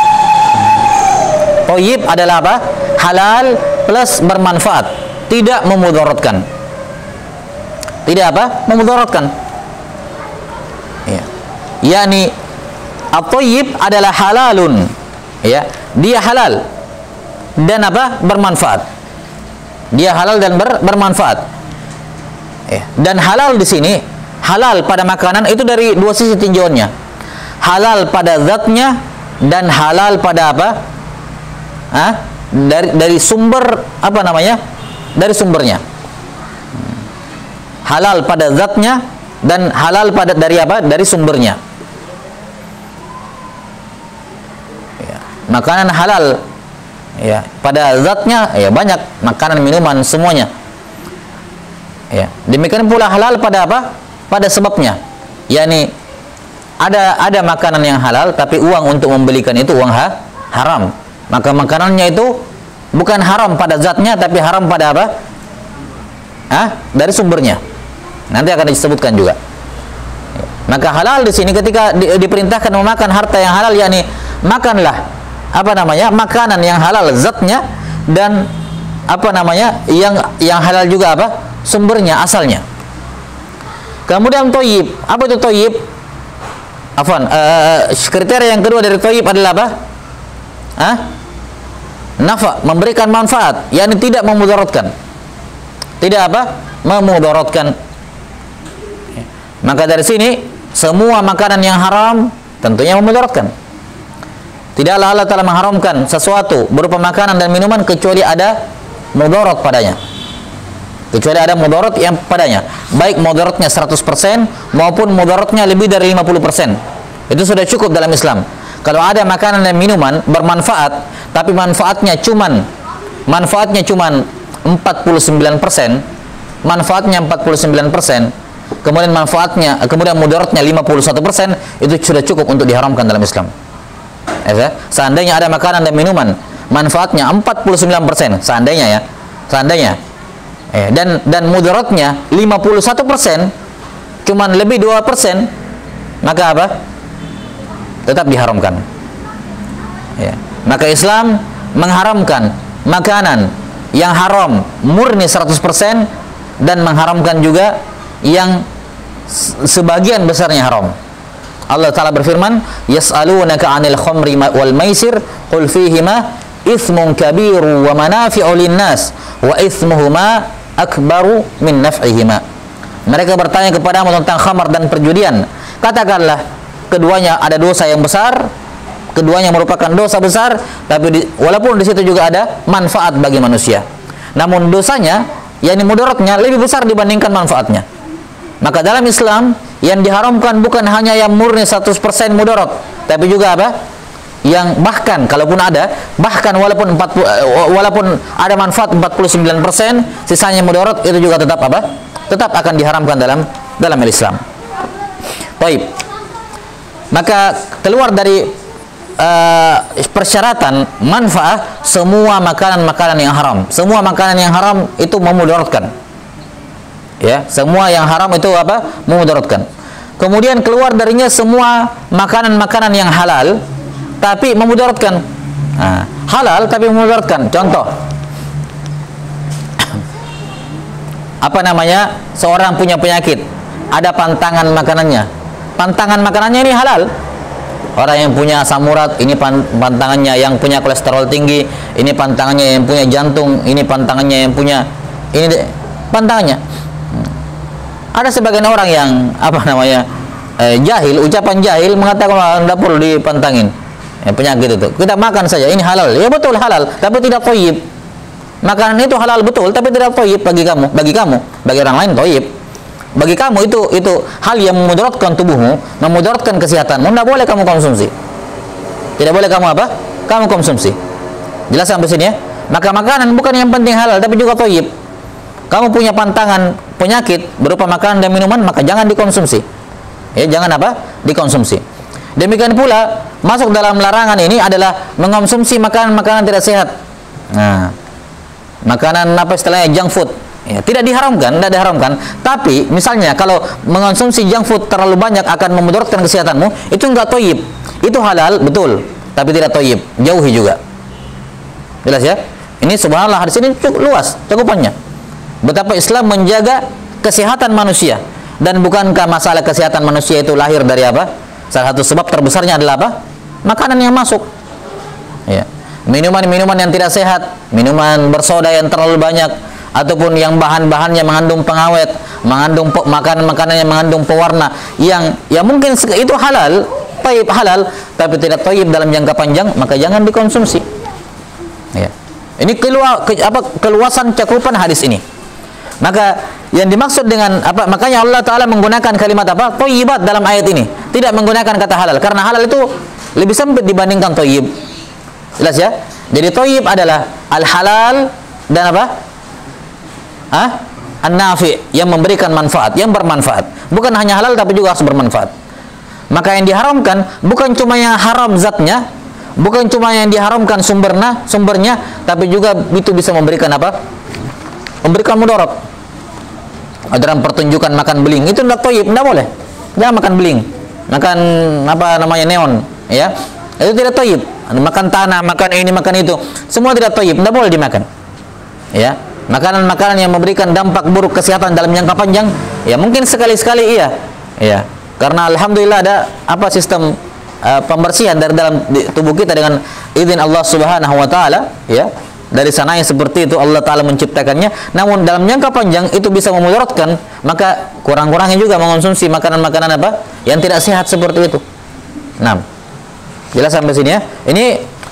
Thayyib adalah apa? Halal plus bermanfaat, tidak memudaratkan. Tidak apa? Memudaratkan. Ya. Yani at-thayyib adalah halalun, ya, dia halal dan apa? Bermanfaat. Dia halal dan bermanfaat. Ya. Dan halal di sini, halal pada makanan itu dari dua sisi tinjauannya. Halal pada zatnya dan halal pada apa? Dari sumber apa namanya? Dari sumbernya. Halal pada zatnya dan halal pada dari apa? Dari sumbernya. Ya. Makanan halal, ya, pada zatnya, ya, banyak makanan, minuman, semuanya. Ya. Demikian pula halal pada apa? Pada sebabnya. Yani ada makanan yang halal tapi uang untuk membelikan itu uang haram. Maka makanannya itu bukan haram pada zatnya tapi haram pada apa? Dari sumbernya. Nanti akan disebutkan juga. Maka halal di sini ketika diperintahkan memakan harta yang halal, yakni makanlah makanan yang halal zatnya, dan yang halal juga sumbernya, asalnya. Kemudian thayyib. Apa itu thayyib? Kriteria yang kedua dari thayyib adalah apa? Nafa, memberikan manfaat, yakni tidak memudaratkan. Tidak memudaratkan. Maka dari sini semua makanan yang haram tentunya memudaratkan. Tidaklah Allah Ta'ala mengharamkan sesuatu berupa makanan dan minuman kecuali ada mudarat padanya. Kecuali ada mudarat yang padanya, baik mudaratnya 100% maupun mudaratnya lebih dari 50%. Itu sudah cukup dalam Islam. Kalau ada makanan dan minuman bermanfaat tapi manfaatnya cuman 49%, kemudian mudaratnya 51%, itu sudah cukup untuk diharamkan dalam Islam. Seandainya ada makanan dan minuman manfaatnya 49%, seandainya dan mudaratnya 51%, cuman lebih 2%, maka tetap diharamkan. Maka Islam mengharamkan makanan yang haram murni 100% dan mengharamkan juga yang sebagian besarnya haram. Allah Ta'ala berfirman, yas'alunaka 'anil khamri wal maisir qul fihima ithmun kabiru wa manafi'u lin-nas wa ithmuhuma akbaru min naf'ihima. Mereka bertanya kepadamu tentang khamar dan perjudian. Katakanlah, keduanya ada dosa yang besar, keduanya merupakan dosa besar, tapi walaupun di situ juga ada manfaat bagi manusia. Namun dosanya, yakni mudaratnya lebih besar dibandingkan manfaatnya. Maka dalam Islam yang diharamkan bukan hanya yang murni 100% mudarat, tapi juga yang bahkan kalaupun ada, bahkan walaupun ada manfaat 49%, sisanya mudarat, itu juga tetap akan diharamkan dalam Islam. Baik. Maka keluar dari persyaratan manfaat, semua makanan yang haram. Semua makanan yang haram itu memudaratkan. Ya, semua yang haram itu memudaratkan. Kemudian keluar darinya semua makanan-makanan yang halal tapi memudaratkan. Halal tapi memudaratkan. Contoh, seorang punya penyakit, ada pantangan makanannya. Pantangan makanannya ini halal. Orang yang punya asam urat, ini pantangannya. Yang punya kolesterol tinggi, ini pantangannya. Yang punya jantung, ini pantangannya. Yang punya ini pantangannya. Ada sebagian orang yang jahil, ucapan jahil, mengatakan tidak perlu dipantangin penyakit itu, kita makan saja, ini halal. Ya betul halal, tapi tidak thayyib. Makanan itu halal betul, tapi tidak thayyib bagi orang lain thayyib. Bagi kamu itu hal yang memudaratkan tubuhmu, memudaratkan kesehatanmu, tidak boleh kamu konsumsi. Tidak boleh kamu konsumsi. Jelas sampai sini ya? Maka makanan bukan yang penting halal, tapi juga thayyib. Kamu punya pantangan penyakit berupa makanan dan minuman, maka jangan dikonsumsi. Ya, jangan dikonsumsi. Demikian pula masuk dalam larangan ini adalah mengonsumsi makanan-makanan tidak sehat. Makanan istilahnya junk food. Ya, tidak diharamkan. Tapi misalnya kalau mengonsumsi junk food terlalu banyak akan memudaratkan kesehatanmu, itu enggak thayyib. Itu halal betul, tapi tidak thayyib. Jauhi juga. Jelas ya? Ini subhanallah, hadis ini cukup luas cakupannya. Betapa Islam menjaga kesehatan manusia. Dan bukankah masalah kesehatan manusia itu lahir dari salah satu sebab terbesarnya adalah makanan yang masuk. Ya. Minuman-minuman yang tidak sehat, minuman bersoda yang terlalu banyak, ataupun yang bahan-bahannya mengandung pengawet, mengandung makanan-makanan yang mengandung pewarna, yang mungkin itu halal, tapi tidak thayyib dalam jangka panjang, maka jangan dikonsumsi. Ya. Ini keluasan cakupan hadis ini. Maka yang dimaksud dengan makanya Allah Ta'ala menggunakan kalimat thayyibat dalam ayat ini, tidak menggunakan kata halal, karena halal itu lebih sempit dibandingkan thayyib. Jelas ya? Jadi thayyib adalah al-halal dan an-nafi, yang memberikan manfaat, yang bermanfaat. Bukan hanya halal tapi juga harus bermanfaat. Maka yang diharamkan bukan cuma yang haram zatnya, bukan cuma yang diharamkan sumbernya, tapi juga itu bisa memberikan apa? Memberikan mudarat. Dalam pertunjukan makan beling itu tidak thayyib, tidak boleh. Jangan makan beling, makan apa namanya neon, ya. Itu tidak thayyib. Makan tanah, makan ini, makan itu, semua tidak thayyib, tidak boleh dimakan. Ya. Makanan-makanan yang memberikan dampak buruk kesehatan dalam jangka panjang, ya mungkin sekali-sekali iya. Ya. Karena alhamdulillah ada apa sistem pembersihan dari dalam tubuh kita dengan izin Allah Subhanahu wa taala, ya. Dari sana yang seperti itu Allah taala menciptakannya, namun dalam jangka panjang itu bisa memudaratkan, maka kurang-kurangnya juga mengonsumsi makanan-makanan apa yang tidak sehat seperti itu. Nah, jelas sampai sini ya. Ini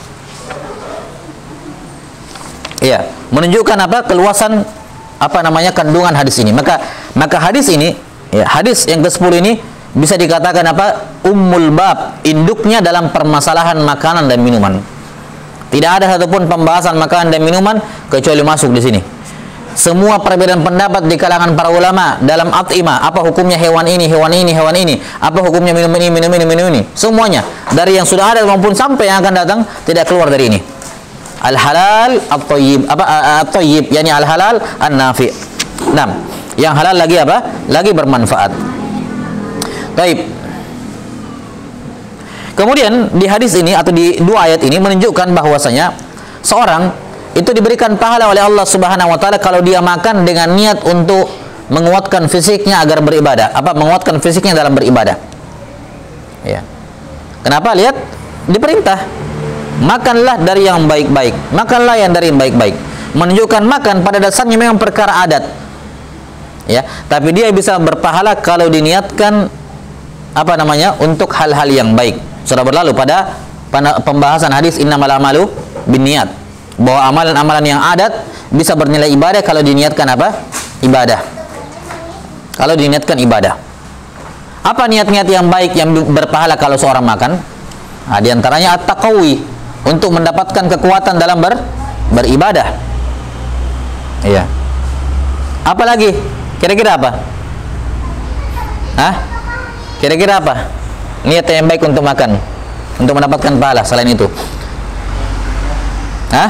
iya, menunjukkan apa keluasan apa namanya kandungan hadis ini. Maka hadis ini, ya, hadis yang ke-10 ini bisa dikatakan apa? Ummul bab, induknya dalam permasalahan makanan dan minuman. Tidak ada satupun pembahasan makanan dan minuman kecuali masuk di sini. Semua perbedaan pendapat di kalangan para ulama dalam at'imah, apa hukumnya hewan ini, hewan ini, hewan ini, apa hukumnya minum ini, minum ini, minum ini, semuanya dari yang sudah ada maupun sampai yang akan datang tidak keluar dari ini. Al halal at-thayyib, apa at-thayyib, yakni al halal an-nafi'. Nah, yang halal lagi apa? Lagi bermanfaat. Baik. Kemudian di hadis ini atau di dua ayat ini menunjukkan bahwasanya seorang itu diberikan pahala oleh Allah Subhanahu wa taala kalau dia makan dengan niat untuk menguatkan fisiknya agar beribadah. Apa? Menguatkan fisiknya dalam beribadah. Ya. Kenapa? Lihat, diperintah makanlah dari yang baik-baik. Makanlah yang dari yang baik-baik. Menunjukkan makan pada dasarnya memang perkara adat. Ya, tapi dia bisa berpahala kalau diniatkan apa namanya? Untuk hal-hal yang baik. Sudah berlalu pada pembahasan hadis innamal a'malu binniyat, bahwa amalan-amalan yang adat bisa bernilai ibadah kalau diniatkan apa? Ibadah. Kalau diniatkan ibadah. Apa niat-niat yang baik yang berpahala kalau seorang makan? Nah, di antaranya at-taqawi, untuk mendapatkan kekuatan dalam beribadah. Iya. Apalagi? Kira-kira apa? Hah? Kira-kira apa? Niat yang baik untuk makan, untuk mendapatkan pahala selain itu. Hah?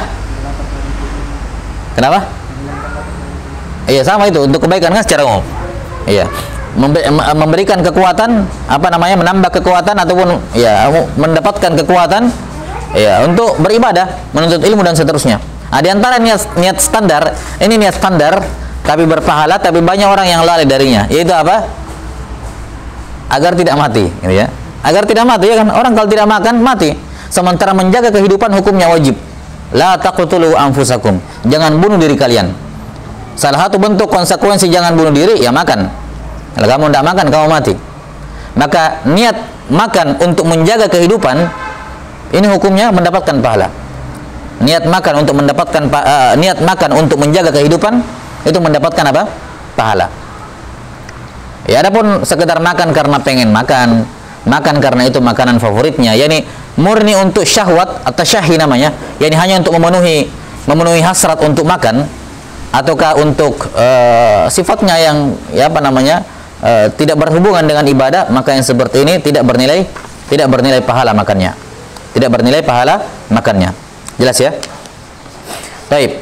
Kenapa? Iya, sama itu untuk kebaikan kan secara umum. Iya. Memberikan kekuatan, apa namanya? Menambah kekuatan ataupun ya mendapatkan kekuatan ya untuk beribadah, menuntut ilmu dan seterusnya. Nah, di antara niat standar, ini niat standar tapi berpahala, tapi banyak orang yang lalai darinya, yaitu apa? Agar tidak mati, gitu ya. Agar tidak mati, ya kan? Orang kalau tidak makan mati. Sementara menjaga kehidupan hukumnya wajib. La taqtulu anfusakum. Jangan bunuh diri kalian. Salah satu bentuk konsekuensi jangan bunuh diri ya makan. Kalau kamu tidak makan kamu mati. Maka niat makan untuk menjaga kehidupan ini hukumnya mendapatkan pahala. Niat makan untuk mendapatkan niat makan untuk menjaga kehidupan itu mendapatkan apa? Pahala. Ya, adapun sekedar makan karena pengen makan karena itu makanan favoritnya, yakni murni untuk syahwat atau syahhi namanya, yakni hanya untuk memenuhi hasrat untuk makan, ataukah untuk sifatnya yang ya apa namanya tidak berhubungan dengan ibadah, maka yang seperti ini tidak bernilai pahala makannya. Tidak bernilai pahala makannya. Jelas ya? Baik.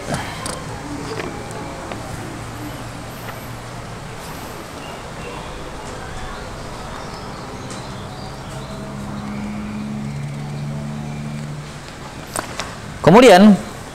Kemudian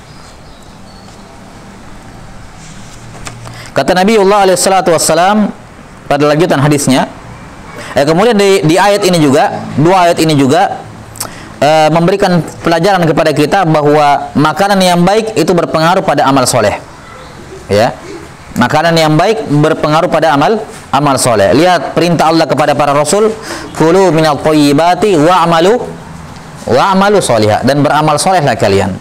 kata Nabiullah alaihi salatu wassalam pada lanjutan hadisnya, kemudian di ayat ini juga, dua ayat ini juga memberikan pelajaran kepada kita bahwa makanan yang baik itu berpengaruh pada amal soleh. Ya, makanan yang baik berpengaruh pada amal soleh. Lihat perintah Allah kepada para rasul, kulu minal thayyibati wa'malu solihah, dan beramal solehlah kalian.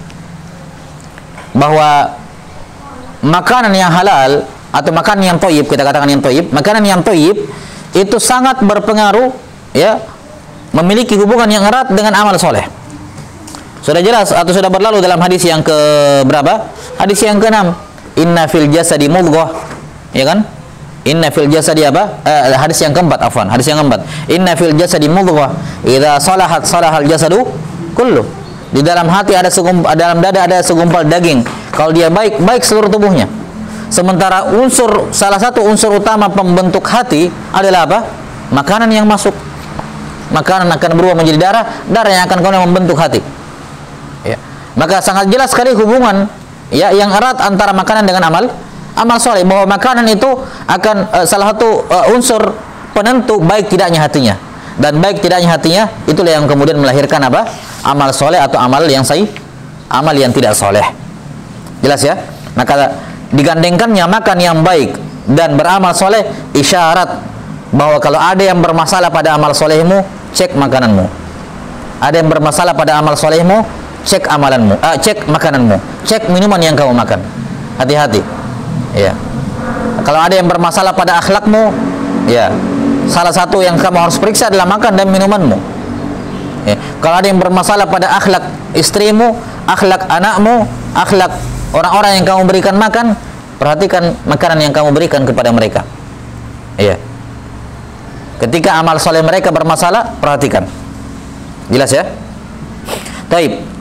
Bahwa makanan yang halal atau makanan yang thayyib, kita katakan yang thayyib, makanan yang thayyib itu sangat berpengaruh, ya, memiliki hubungan yang erat dengan amal soleh. Sudah jelas atau sudah berlalu dalam hadis yang ke berapa? Hadis yang ke-6. Inna fil jasadi mudghah Ya kan? Inna fil jasadi apa? Hadis yang keempat, afwan. Hadis yang keempat. Inna fil jasadi mudghah, idza salahat salahal jasadu kullu. Di dalam hati ada dalam dada ada segumpal daging. Kalau dia baik, baik seluruh tubuhnya. Sementara salah satu unsur utama pembentuk hati adalah apa? Makanan yang masuk. Makanan akan berubah menjadi darah, darah yang akan kemudian membentuk hati. Ya. Maka sangat jelas sekali hubungan ya yang erat antara makanan dengan amal soleh, bahwa makanan itu akan salah satu unsur penentu baik tidaknya hatinya, dan baik tidaknya hatinya itulah yang kemudian melahirkan apa? Amal soleh atau amal yang sahih, amal yang tidak soleh. Jelas ya? Maka digandengkannya makan yang baik dan beramal soleh isyarat bahwa kalau ada yang bermasalah pada amal solehmu, cek makananmu. Ada yang bermasalah pada amal solehmu, cek amalanmu, cek makananmu, cek minuman yang kamu makan. Hati-hati. Ya. Kalau ada yang bermasalah pada akhlakmu, ya, salah satu yang kamu harus periksa adalah makan dan minumanmu. Ya. Kalau ada yang bermasalah pada akhlak istrimu, akhlak anakmu, akhlak orang-orang yang kamu berikan makan, perhatikan makanan yang kamu berikan kepada mereka. Ya. Ketika amal soleh mereka bermasalah, perhatikan. Jelas ya? Taib.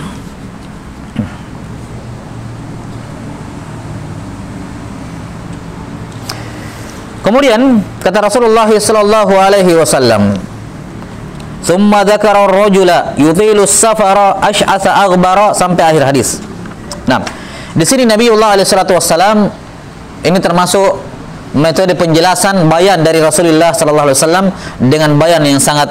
Kemudian kata Rasulullah sallallahu alaihi wasallam, "Tsumma dzakara ar-rajula yutilu as-safara ash'atha aghbara" sampai akhir hadis. Nah, di sini Nabiullah alaihi salatu wasallam ini termasuk metode penjelasan bayan dari Rasulullah sallallahu alaihi wasallam dengan bayan yang sangat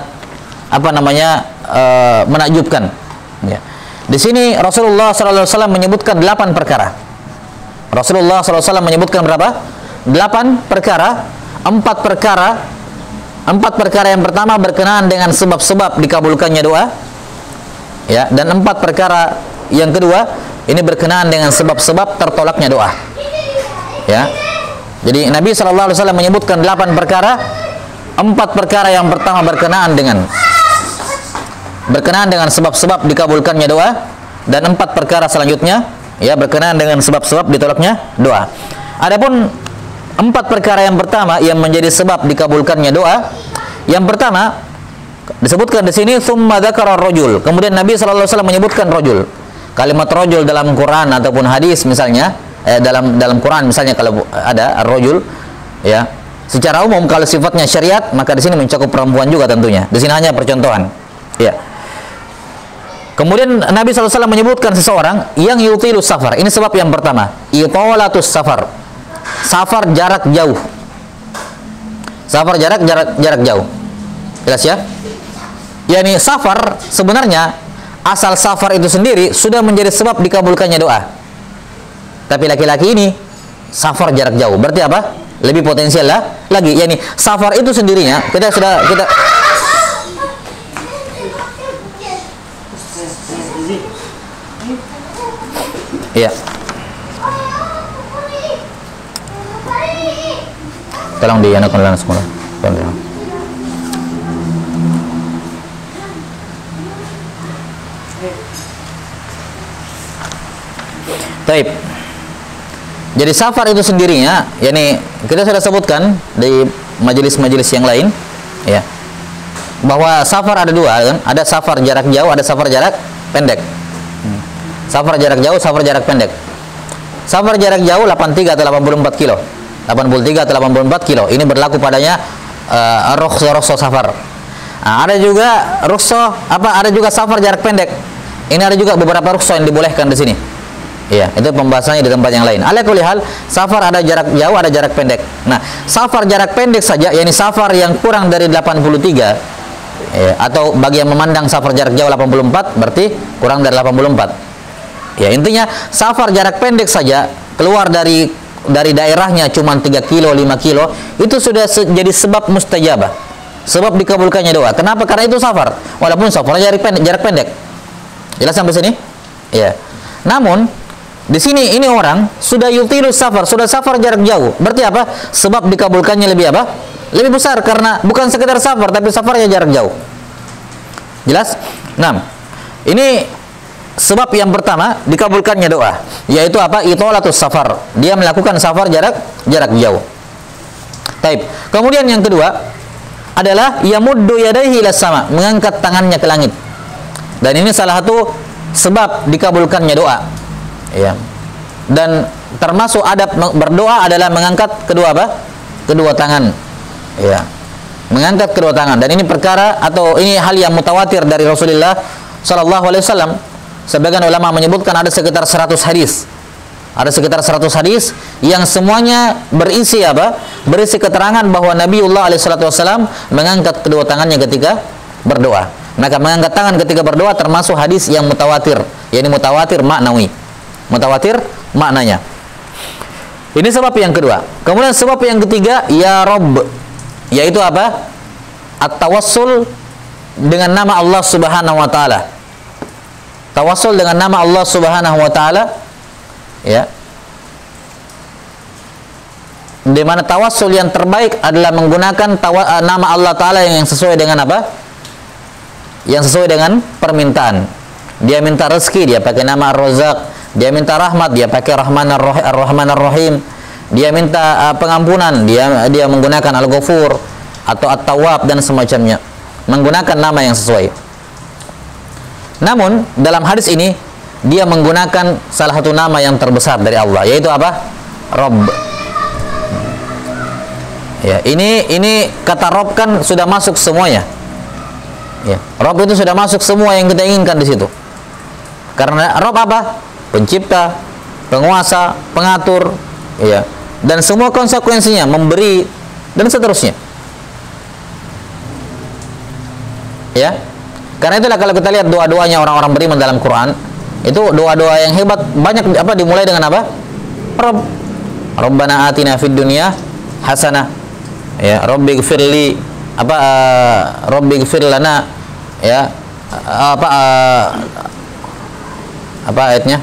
menakjubkan. Ya. Di sini Rasulullah sallallahu alaihi wasallam menyebutkan 8 perkara. Rasulullah sallallahu alaihi wasallam menyebutkan berapa? 8 perkara. 4 perkara yang pertama berkenaan dengan sebab-sebab dikabulkannya doa, ya, dan 4 perkara yang kedua ini berkenaan dengan sebab-sebab tertolaknya doa, ya. Jadi Nabi SAW menyebutkan 8 perkara. 4 perkara yang pertama berkenaan dengan sebab-sebab dikabulkannya doa, dan 4 perkara selanjutnya ya berkenaan dengan sebab-sebab ditolaknya doa. Adapun 4 perkara yang pertama yang menjadi sebab dikabulkannya doa, yang pertama disebutkan di sini tsumma dzakara ar-rajul. Kemudian Nabi sallallahu alaihi wasallam menyebutkan rajul. Kalimat rajul dalam Quran ataupun hadis misalnya, dalam Quran misalnya kalau ada ar-rajul, ya. Secara umum kalau sifatnya syariat, maka di sini mencakup perempuan juga tentunya. Di sini hanya percontohan. Ya. Kemudian Nabi sallallahu alaihi wasallam menyebutkan seseorang yang yutilu safar. Ini sebab yang pertama, italatus safar. Safar jarak jauh. Safar jarak jauh. Jelas ya? Yani safar sebenarnya asal safar itu sendiri sudah menjadi sebab dikabulkannya doa. Tapi laki-laki ini safar jarak jauh. Berarti apa? Lebih potensial lah lagi. Yani safar itu sendirinya kita iya. Tolong dianakan dalam sekolah. Taib. Jadi safar itu sendirinya, yakni kita sudah sebutkan di majelis-majelis yang lain, ya, bahwa safar ada 2 kan? Ada safar jarak jauh, ada safar jarak pendek. Safar jarak jauh, safar jarak pendek. Safar jarak jauh 83 atau 84 kilo. 83 atau 84 kilo. Ini berlaku padanya rukhsah safar. Nah, ada juga ada juga safar jarak pendek. Ini ada juga beberapa rukhsah yang dibolehkan di sini. Iya, itu pembahasannya di tempat yang lain. Ala kulli hal, safar ada jarak jauh, ada jarak pendek. Nah, safar jarak pendek saja, yakni safar yang kurang dari 83, ya, atau bagi yang memandang safar jarak jauh 84, berarti kurang dari 84. Ya, intinya safar jarak pendek saja, keluar dari daerahnya cuma 3 kilo, 5 kilo, itu sudah jadi sebab mustajabah, sebab dikabulkannya doa. Kenapa? Karena itu safar, walaupun safarnya jarak pendek. Jelas sampai sini? Ya. Namun di sini ini orang sudah yutilu safar, sudah safar jarak jauh. Berarti apa? Sebab dikabulkannya lebih apa? Lebih besar, karena bukan sekedar safar, tapi safarnya jarak jauh. Jelas? Nah, ini sebab yang pertama dikabulkannya doa, yaitu apa? Itolatus safar. Dia melakukan safar jarak jauh. Taib. Kemudian yang kedua adalah yamuddu yadayhi ilas sama, mengangkat tangannya ke langit. Dan ini salah satu sebab dikabulkannya doa. Ya. Dan termasuk adab berdoa adalah mengangkat kedua apa? Kedua tangan. Ya. Mengangkat kedua tangan. Dan ini perkara atau ini hal yang mutawatir dari Rasulullah sallallahu alaihi wasallam. Sebagian ulama menyebutkan ada sekitar 100 hadis. Ada sekitar 100 hadis yang semuanya berisi apa? Berisi keterangan bahwa Nabiullah alaihi salatu wasallam mengangkat kedua tangannya ketika berdoa. Maka mengangkat tangan ketika berdoa termasuk hadis yang mutawatir, yakni mutawatir maknawi. Mutawatir maknanya. Ini sebab yang kedua. Kemudian sebab yang ketiga, ya Rabb, yaitu apa? At-tawassul dengan nama Allah Subhanahu wa taala. Tawassul dengan nama Allah Subhanahu wa taala, ya. Di mana tawassul yang terbaik adalah menggunakan nama Allah taala yang sesuai dengan apa? Yang sesuai dengan permintaan. Dia minta rezeki, dia pakai nama Ar-Razzaq. Dia minta rahmat, dia pakai Ar-Rahman Ar-Rahim. Dia minta pengampunan, dia menggunakan Al-Ghafur atau At-Tawwab dan semacamnya. Menggunakan nama yang sesuai. Namun dalam hadis ini dia menggunakan salah satu nama yang terbesar dari Allah, yaitu apa? Rabb. Ya, ini kata Rabb kan sudah masuk semuanya. Ya, Rabb itu sudah masuk semua yang kita inginkan di situ. Karena Rabb apa? Pencipta, penguasa, pengatur, ya. Dan semua konsekuensinya, memberi dan seterusnya. Ya. Karena itulah kalau kita lihat doa-doanya orang-orang beriman dalam Quran, itu doa-doa yang hebat, banyak apa dimulai dengan apa? Rabb. Rabbana atina fid dunya hasanah. Ya, Rabbighfirli apa Rabbighfir lana, ya. Apa ayatnya?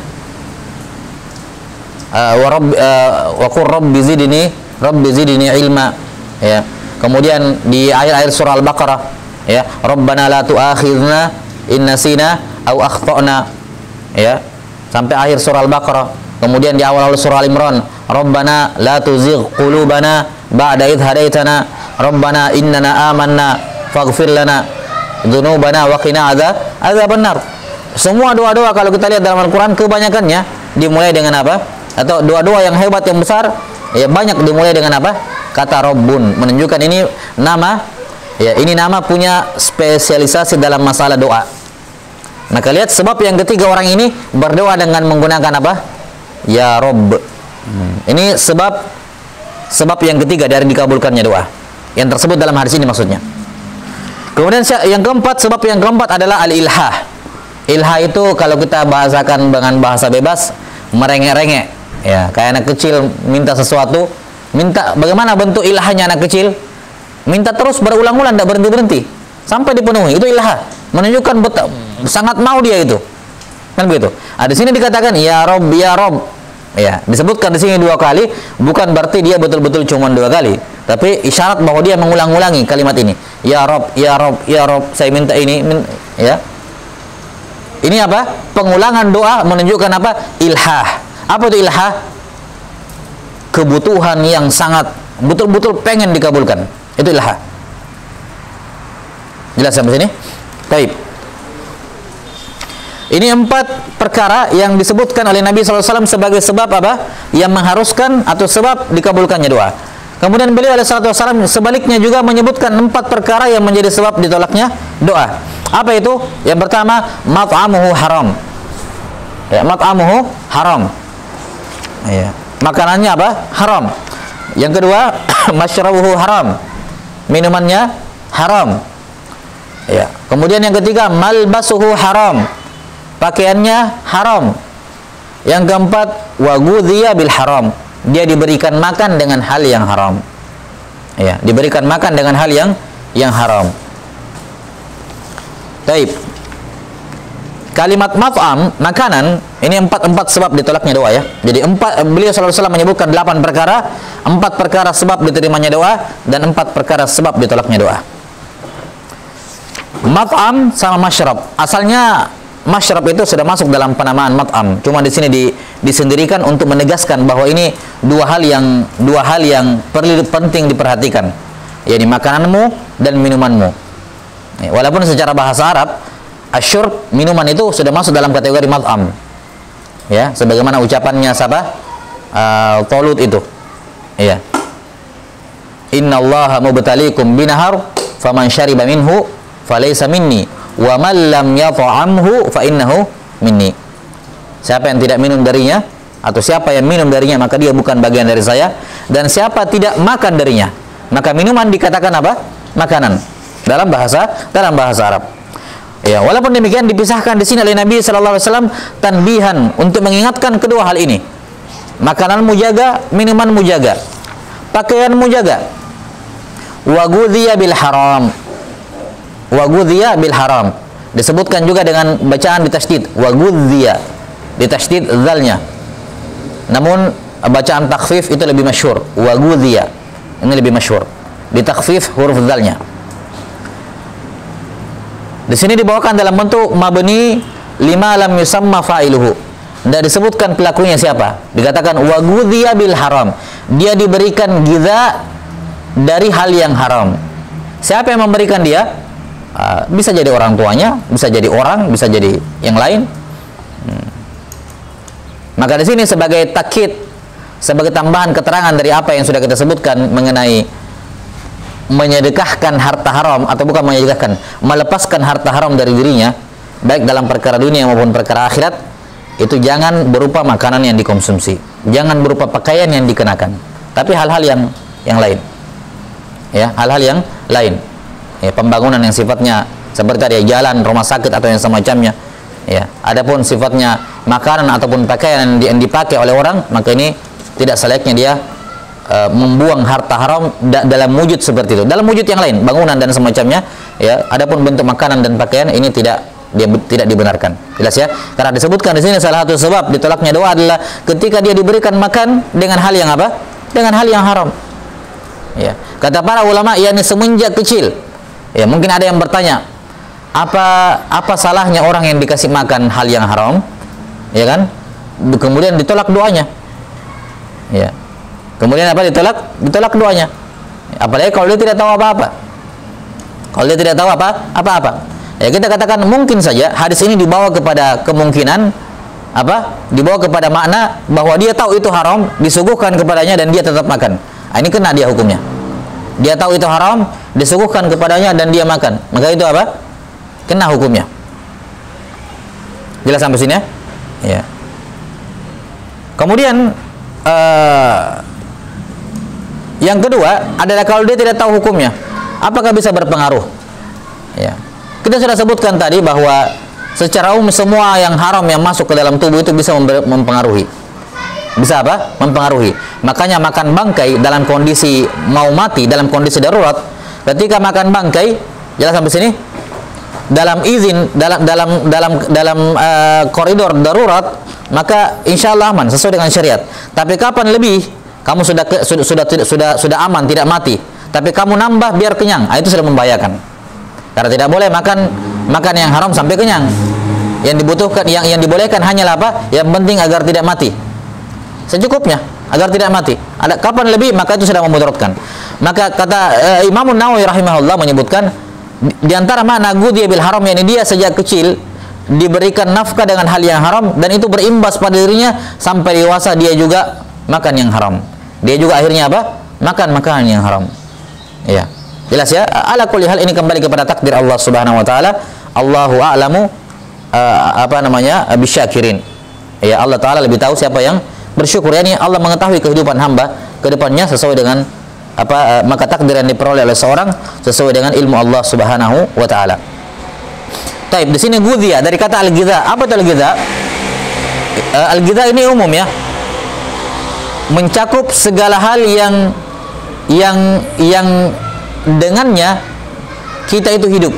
Wa qur rabbi zidni ilma, ya. Kemudian di akhir-akhir surah Al-Baqarah, ya, Rabbana la tu'akhidna in nasina aw akhtana, ya, sampai akhir surah Al-Baqarah. Kemudian di awal surah Al-Imran, Rabbana la tuzigh qulubana ba'da idh hadaitana, Rabbana innana amanna faghfir lana dzunubana wa qina adzabannar. Semua doa-doa kalau kita lihat dalam Al-Qur'an kebanyakannya dimulai dengan apa? Atau doa-doa yang hebat yang besar, ya, banyak dimulai dengan apa? Kata Rabbun, menunjukkan ini nama, ya, ini nama punya spesialisasi dalam masalah doa. Maka lihat sebab yang ketiga, orang ini berdoa dengan menggunakan apa? Ya Rabb. Ini sebab yang ketiga dari dikabulkannya doa. Yang tersebut dalam hadis ini maksudnya. Kemudian yang keempat, sebab yang keempat adalah al-ilhah. Ilhah itu kalau kita bahasakan dengan bahasa bebas, merengek-rengek. Ya, kayak anak kecil minta sesuatu, minta bagaimana bentuk ilahnya anak kecil? Minta terus berulang-ulang, tidak berhenti-berhenti sampai dipenuhi. Itu ilhah, menunjukkan sangat mau dia itu. Kan begitu. Di sini dikatakan ya Rabb, ya Rabb. Ya, disebutkan di sini 2 kali, bukan berarti dia betul-betul cuma 2 kali, tapi isyarat bahwa dia mengulang-ulangi kalimat ini. Ya Rabb, ya Rabb, ya Rabb, saya minta ini, ya. Ini apa? Pengulangan doa menunjukkan apa? Ilhah. Apa itu ilhah? Kebutuhan yang sangat betul-betul pengen dikabulkan. Itu ilhah. Jelas sampai sini? Baik. Ini 4 perkara yang disebutkan oleh Nabi SAW sebagai sebab apa? Yang mengharuskan atau sebab dikabulkannya doa. Kemudian beliau SAW sebaliknya juga menyebutkan 4 perkara yang menjadi sebab ditolaknya doa. Apa itu? Yang pertama, mat'amuhu haram. Ya, mat'amuhu haram. Ya. Makanannya apa? Haram. Yang kedua, masyrabuhu haram. Minumannya haram. Ya. Kemudian yang ketiga, malbasuhu haram. Pakaiannya haram. Yang keempat, wa ghudhiya bil haram. Dia diberikan makan dengan hal yang haram. Ya, diberikan makan dengan hal yang haram. Baik. Kalimat mat'am, makanan, ini 4 sebab ditolaknya doa, ya. Jadi beliau SAW menyebutkan 8 perkara, 4 perkara sebab diterimanya doa dan 4 perkara sebab ditolaknya doa. Mat'am sama masyrab. Asalnya masyrab itu sudah masuk dalam penamaan mat'am. Cuma di sini disendirikan untuk menegaskan bahwa ini dua hal yang penting diperhatikan, yakni makananmu dan minumanmu. Walaupun secara bahasa Arab asyurb, minuman itu sudah masuk dalam kategori mat'am. Ya, sebagaimana ucapannya siapa? Talut itu. Ya. Innallaha mubtaliikum binahar faman syariba minhu falaysa minni wa man lam yat'amhu fa innahu minni. Siapa yang tidak minum darinya atau siapa yang minum darinya maka dia bukan bagian dari saya, dan siapa tidak makan darinya maka minuman dikatakan apa? Makanan dalam bahasa Arab. Ya, walaupun demikian dipisahkan di sini oleh Nabi sallallahu alaihi wasallam tanbihan untuk mengingatkan kedua hal ini. Makananmu jaga, minumanmu jaga, pakaianmu jaga. Wa ghudhiya bil haram. Wa ghudhiya bil haram. Disebutkan juga dengan bacaan ditasydid, wa ghudhiya. Ditasydid dzalnya. Namun bacaan takhfif itu lebih masyhur, wa ghudhiya. Ini lebih masyhur. Ditakhfif huruf dzalnya. Di sini dibawakan dalam bentuk mabni lima lam yusamma fa'iluhu. Tidak disebutkan pelakunya siapa. Dikatakan wa ghudhiya bil haram. Dia diberikan giza dari hal yang haram. Siapa yang memberikan dia? Bisa jadi orang tuanya, bisa jadi orang, bisa jadi yang lain. Maka di sini sebagai takkid, sebagai tambahan keterangan dari apa yang sudah kita sebutkan mengenai menyedekahkan harta haram, atau bukan menyedekahkan, melepaskan harta haram dari dirinya, baik dalam perkara dunia maupun perkara akhirat, itu jangan berupa makanan yang dikonsumsi, jangan berupa pakaian yang dikenakan, tapi hal-hal yang lain. Ya, hal-hal yang lain. Ya, pembangunan yang sifatnya seperti tadi jalan, rumah sakit atau yang semacamnya. Ya, adapun sifatnya makanan ataupun pakaian yang dipakai oleh orang, maka ini tidak selayaknya dia membuang harta haram dalam wujud seperti itu. Dalam wujud yang lain, bangunan dan semacamnya, ya, adapun bentuk makanan dan pakaian ini tidak dibenarkan. Jelas ya? Karena disebutkan di sini salah satu sebab ditolaknya doa adalah ketika dia diberikan makan dengan hal yang apa? Dengan hal yang haram. Ya, kata para ulama, yakni semenjak kecil. Ya, mungkin ada yang bertanya, apa salahnya orang yang dikasih makan hal yang haram, ya kan? Kemudian ditolak doanya. Ya. Kemudian apa ditolak doanya. Apalagi kalau dia tidak tahu apa-apa. Kalau dia tidak tahu apa-apa. Ya, kita katakan mungkin saja hadis ini dibawa kepada kemungkinan apa? Dibawa kepada makna bahwa dia tahu itu haram, disuguhkan kepadanya dan dia tetap makan. Ini kena dia hukumnya. Dia tahu itu haram, disuguhkan kepadanya dan dia makan. Maka itu apa? Kena hukumnya. Jelas sampai sini ya? Ya. Kemudian yang kedua adalah kalau dia tidak tahu hukumnya, apakah bisa berpengaruh? Ya. Kita sudah sebutkan tadi bahwa secara umum semua yang haram yang masuk ke dalam tubuh itu bisa mempengaruhi. Bisa apa? Mempengaruhi. Makanya makan bangkai dalam kondisi mau mati, dalam kondisi darurat, ketika makan bangkai, jelas sampai sini, dalam izin, dalam koridor darurat, maka insya Allah aman sesuai dengan syariat. Tapi kapan lebih kamu sudah aman, tidak mati, tapi kamu nambah biar kenyang, itu sudah membahayakan. Karena tidak boleh makan yang haram sampai kenyang. Yang dibutuhkan, yang dibolehkan hanyalah apa? Yang penting agar tidak mati. Secukupnya agar tidak mati. Ada kapan lebih maka itu sudah memudaratkan. Maka kata Imam Nawawi rahimahullah menyebutkan di antara makna ghudhiya bil haram, yakni dia sejak kecil diberikan nafkah dengan hal yang haram dan itu berimbas pada dirinya sampai dewasa dia juga makan yang haram. Dia juga akhirnya apa? Makan makanan yang haram. Ya. Jelas ya? Ala kulli hal ini kembali kepada takdir Allah Subhanahu wa taala. Allahu a'lamu bisyakirin. Ya, Allah taala lebih tahu siapa yang bersyukur. Yani Allah mengetahui kehidupan hamba ke depannya sesuai dengan maka takdir yang diperoleh oleh seorang sesuai dengan ilmu Allah Subhanahu wa taala. Taib, di sini ghudhiya dari kata al-ghidha. Apa itu al-ghidha? Al-ghidha ini umum ya. Mencakup segala hal yang dengannya kita itu hidup.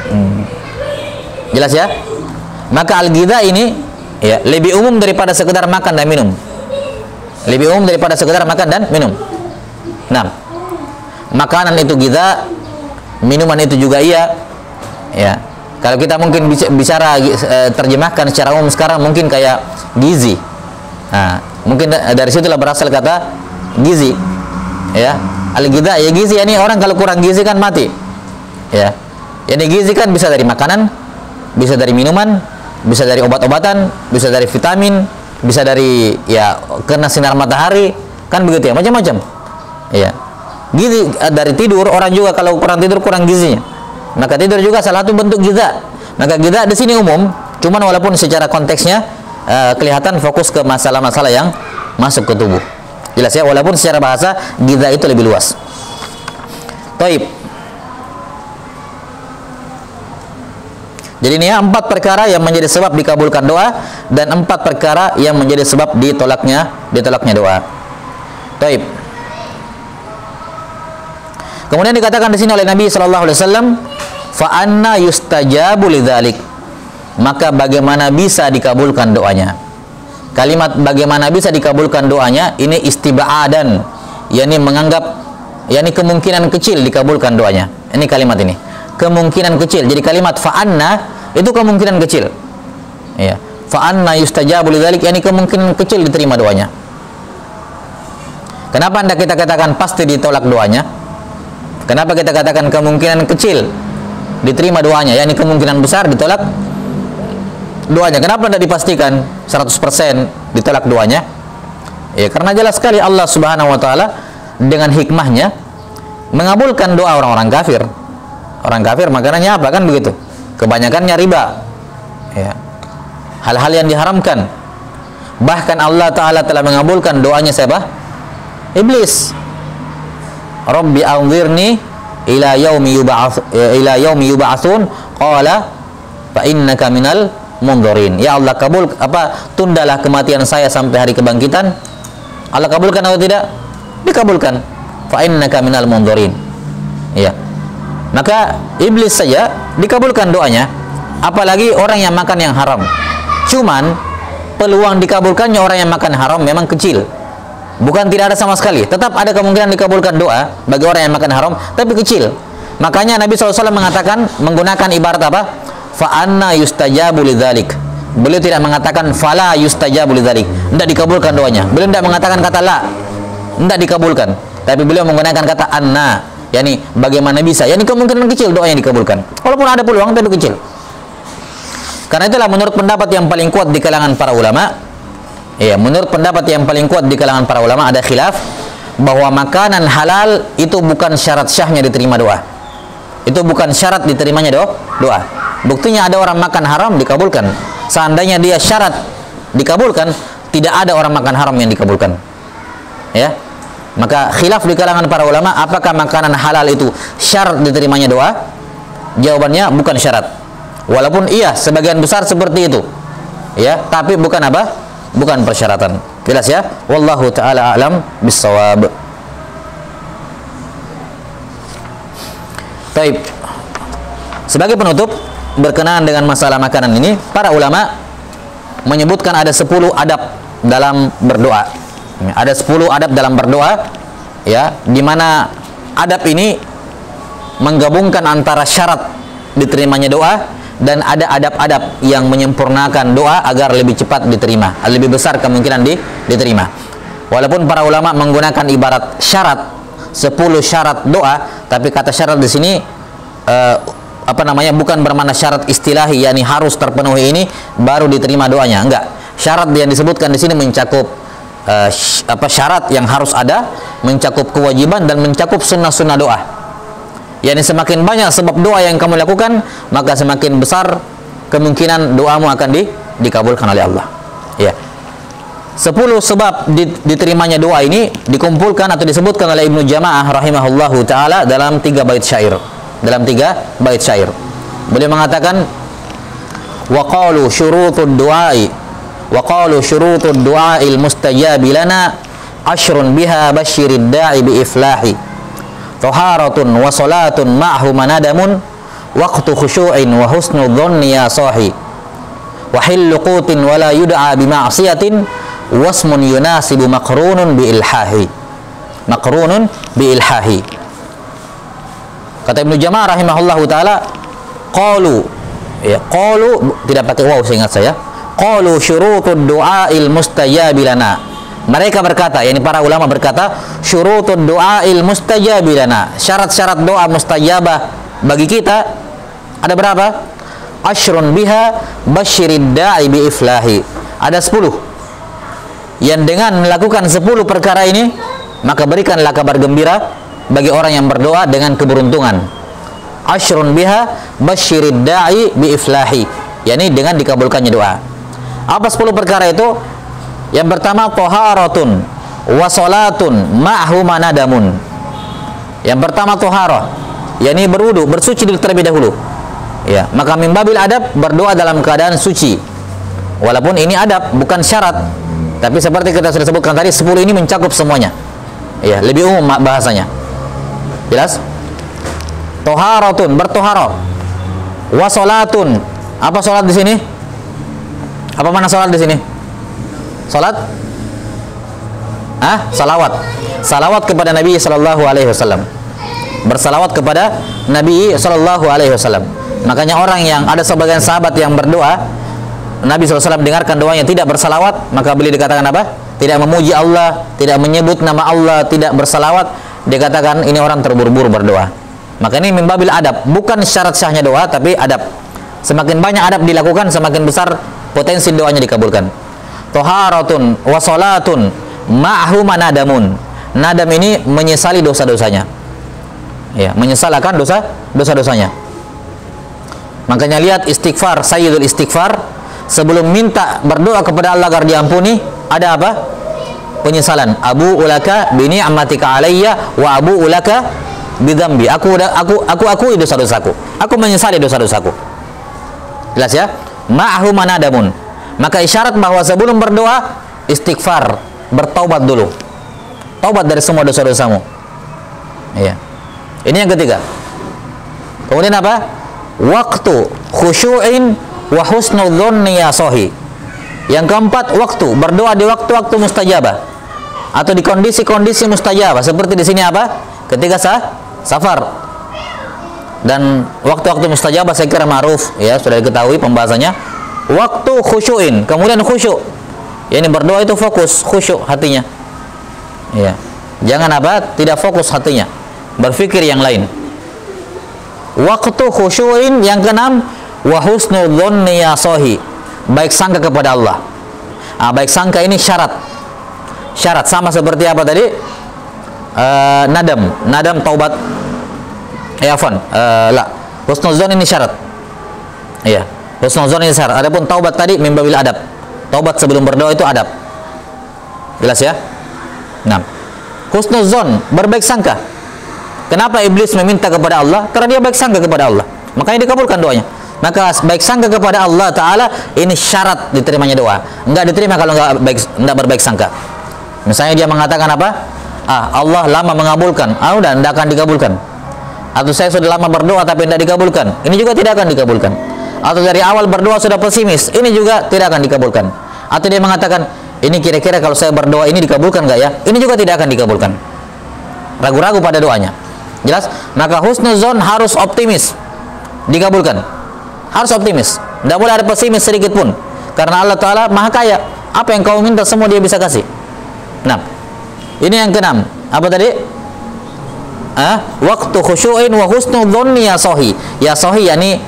Jelas ya? Maka al-ghidha ini ya lebih umum daripada sekedar makan dan minum. Lebih umum daripada sekedar makan dan minum. Nah, makanan itu ghidha, minuman itu juga iya. Ya. Kalau kita mungkin bicara terjemahkan secara umum sekarang mungkin kayak gizi. Nah, mungkin dari situlah berasal kata gizi. Ya, al-ghidha ya gizi, ini orang kalau kurang gizi kan mati. Ya. Ini gizi kan bisa dari makanan, bisa dari minuman, bisa dari obat-obatan, bisa dari vitamin, bisa dari ya kena sinar matahari, kan begitu ya, macam-macam. Ya. Gizi dari tidur, orang juga kalau kurang tidur kurang gizinya. Maka tidur juga salah satu bentuk ghidha. Maka ghidha di sini umum, cuman walaupun secara konteksnya kelihatan fokus ke masalah-masalah yang masuk ke tubuh. Jelas ya, walaupun secara bahasa ghidha itu lebih luas. Taib. Jadi ini ya 4 perkara yang menjadi sebab dikabulkan doa dan 4 perkara yang menjadi sebab ditolaknya doa. Taib. Kemudian dikatakan di sini oleh Nabi sallallahu alaihi wasallam, fa anna yustajabu lidzalik. Maka bagaimana bisa dikabulkan doanya? Kalimat bagaimana bisa dikabulkan doanya ini istibaadan, yakni menganggap yakni kemungkinan kecil dikabulkan doanya. Ini kalimat ini. Kemungkinan kecil. Jadi kalimat fa anna itu kemungkinan kecil. Ya. Fa anna yustajabu lidzalik, yakni kemungkinan kecil diterima doanya. Kenapa Anda kita katakan pasti ditolak doanya? Kenapa kita katakan kemungkinan kecil diterima doanya, yakni kemungkinan besar ditolak doanya? Kenapa tidak dipastikan 100% ditolak doanya? Ya, karena jelas sekali Allah Subhanahu wa taala dengan hikmahnya mengabulkan doa orang-orang kafir. Orang kafir makanannya apa, kan begitu? Kebanyakannya riba. Ya. Hal-hal yang diharamkan. Bahkan Allah taala telah mengabulkan doanya siapa? Iblis. Rabbi anzirni ila yaumi yub'atsun qala fa innaka minal mundzirin. Ya Allah, tundalah kematian saya sampai hari kebangkitan. Allah kabulkan atau tidak? Dikabulkan. Fa innaka minal mundzirin. Ya. Maka iblis saja dikabulkan doanya, apalagi orang yang makan yang haram. Cuman peluang dikabulkannya orang yang makan haram memang kecil. Bukan tidak ada sama sekali, tetap ada kemungkinan dikabulkan doa bagi orang yang makan haram, tapi kecil. Makanya Nabi SAW mengatakan, menggunakan ibarat apa? Fa anna yustajabu lidzalik. Beliau tidak mengatakan fala yustajabu lidzalik, tidak dikabulkan doanya. Beliau tidak mengatakan kata la, tidak dikabulkan. Tapi beliau menggunakan kata anna, yakni bagaimana bisa, yakni kemungkinan kecil doa yang dikabulkan. Walaupun ada peluang tapi kecil. Karena itulah menurut pendapat yang paling kuat di kalangan para ulama. Ya, menurut pendapat yang paling kuat di kalangan para ulama ada khilaf bahwa makanan halal itu bukan syarat syahnya diterima doa. Itu bukan syarat diterimanya doa. Buktinya ada orang makan haram dikabulkan. Seandainya dia syarat dikabulkan, tidak ada orang makan haram yang dikabulkan. Ya. Maka khilaf di kalangan para ulama, apakah makanan halal itu syarat diterimanya doa? Jawabannya bukan syarat. Walaupun iya sebagian besar seperti itu. Ya, tapi bukan apa? Bukan persyaratan. Jelas ya? Wallahu taala a'lam bissawab. Baik. Sebagai penutup berkenaan dengan masalah makanan ini, para ulama menyebutkan ada 10 adab dalam berdoa. Ada 10 adab dalam berdoa, ya, di mana adab ini menggabungkan antara syarat diterimanya doa dan ada adab-adab yang menyempurnakan doa agar lebih cepat diterima, lebih besar kemungkinan diterima. Walaupun para ulama menggunakan ibarat syarat, 10 syarat doa, tapi kata syarat di sini bukan bermakna syarat istilahi, yakni harus terpenuhi ini baru diterima doanya. Enggak. Syarat yang disebutkan di sini mencakup syarat yang harus ada, mencakup kewajiban dan mencakup sunnah-sunnah doa. Yani semakin banyak sebab doa yang kamu lakukan, maka semakin besar kemungkinan doamu akan dikabulkan oleh Allah. Ya. 10 sebab diterimanya doa ini dikumpulkan atau disebutkan oleh Ibnu Jama'ah rahimahullahu taala dalam 3 bait syair. Dalam 3 bait syair. Beliau mengatakan wa qalu syurutud du'ai wa qalu syurutud du'ail mustajabi lana asyrun biha basyirid da'i bi iflahi. Taharatun wa salatun ma'hu manadamun waqtu khusyu'in wa husnu dhanni ya sahi wa hillu qutin wa la yud'a bi ma'siyatin wasmun yunasibu maqrunun bi ilhahi. Kata Ibnu Jama'ah rahimahullahu taala, qalu, Ya, qalu tidak pakai waw seingat saya. Qalu syurutud du'ail mustajabi lana. Mereka berkata, yakni para ulama berkata, syurutud du'ail mustajabi lana. Syarat-syarat doa mustajabah bagi kita ada berapa? Asyrun biha basyirid da'i bi iflahi. Ada 10. Yang dengan melakukan 10 perkara ini, maka berikanlah kabar gembira bagi orang yang berdoa dengan keberuntungan. Asyrun biha basyirid da'i bi iflahi, yakni dengan dikabulkannya doa. Apa 10 perkara itu? Yang pertama, toharatun wa salatun ma'hu manadamun. Yang pertama toharah, yakni berwudu, bersuci terlebih dahulu. Ya, maka min babil adab berdoa dalam keadaan suci. Walaupun ini adab, bukan syarat. Tapi seperti kita sudah sebutkan tadi, 10 ini mencakup semuanya. Ya, lebih umum bahasanya. Jelas? Toharatun, bertoharah. Wa salatun. Apa salat di sini? Apa mana salat di sini? Salat? Salawat. Salawat kepada Nabi sallallahu alaihi wasallam. Bersalawat kepada Nabi sallallahu alaihi wasallam. Makanya orang yang ada sebagian sahabat yang berdoa, Nabi SAW dengarkan doanya tidak bersalawat, maka beliau dikatakan apa? Tidak memuji Allah, tidak menyebut nama Allah, tidak bersalawat, dikatakan ini orang terburu-buru berdoa. Maka ini min babil adab, bukan syarat sahnya doa, tapi adab. Semakin banyak adab dilakukan, semakin besar potensi doanya dikabulkan. Toharatun wa salatun ma'hu manadamun. Nadam ini menyesali dosa-dosanya. Ya, menyesalkan dosa-dosanya. Makanya lihat istighfar, sayyidul istighfar, sebelum minta berdoa kepada Allah agar diampuni, ada apa? Penyesalan. Abu ulaka bi ni'matika alayya wa abu ulaka bi dzambi. Aku akui dosa-dosaku. Aku menyesali dosa-dosaku. Jelas ya? Ma'hu manadamun. Maka isyarat bahwa sebelum berdoa istighfar, bertaubat dulu. Taubat dari semua dosa-dosamu. Iya. Ini yang ketiga. Kemudian apa? Waktu khusyu'in wa husnudzonni ya sohi. Yang keempat, waktu berdoa di waktu-waktu mustajabah atau di kondisi-kondisi mustajabah. Seperti di sini apa? Ketika safar. Dan waktu-waktu mustajabah saya kira ma'ruf, ya, sudah diketahui pembahasannya. Waktu khusyu'in, kemudian khusyuk. Ya, ini berdoa itu fokus, khusyuk hatinya. Ya. Jangan apa? Tidak fokus hatinya, berpikir yang lain. Waktu khusyu'in yang keenam, wa husnudzonni ya sohi, baik sangka kepada Allah. Baik sangka ini syarat sama seperti apa tadi? Nadam taubat. Husnudzon ini syarat. Iya, husnudzon ini syarat. Adapun taubat tadi min babil adab. Taubat sebelum berdoa itu adab. Jelas ya? Nah, husnudzon, berbaik sangka. Kenapa iblis meminta kepada Allah? Karena dia baik sangka kepada Allah, makanya dikabulkan doanya. Maka baik sangka kepada Allah Ta'ala ini syarat diterimanya doa. Enggak diterima kalau enggak berbaik sangka. Misalnya dia mengatakan apa? Allah lama mengabulkan, udah enggak akan dikabulkan. Atau saya sudah lama berdoa tapi tidak dikabulkan, ini juga tidak akan dikabulkan. Atau dari awal berdoa sudah pesimis, ini juga tidak akan dikabulkan. Atau dia mengatakan, ini kira-kira kalau saya berdoa ini dikabulkan enggak ya? Ini juga tidak akan dikabulkan. Ragu-ragu pada doanya. Jelas? Maka husnuzon harus optimis, dikabulkan. Harus optimis, tidak boleh ada pesimis sedikit pun. Karena Allah Ta'ala maha kaya, apa yang kau minta semua dia bisa kasih. Nah, ini yang keenam. Apa tadi? Waktu khusyu'in wa husnudzonni ya sohi. Ya sohi, yakni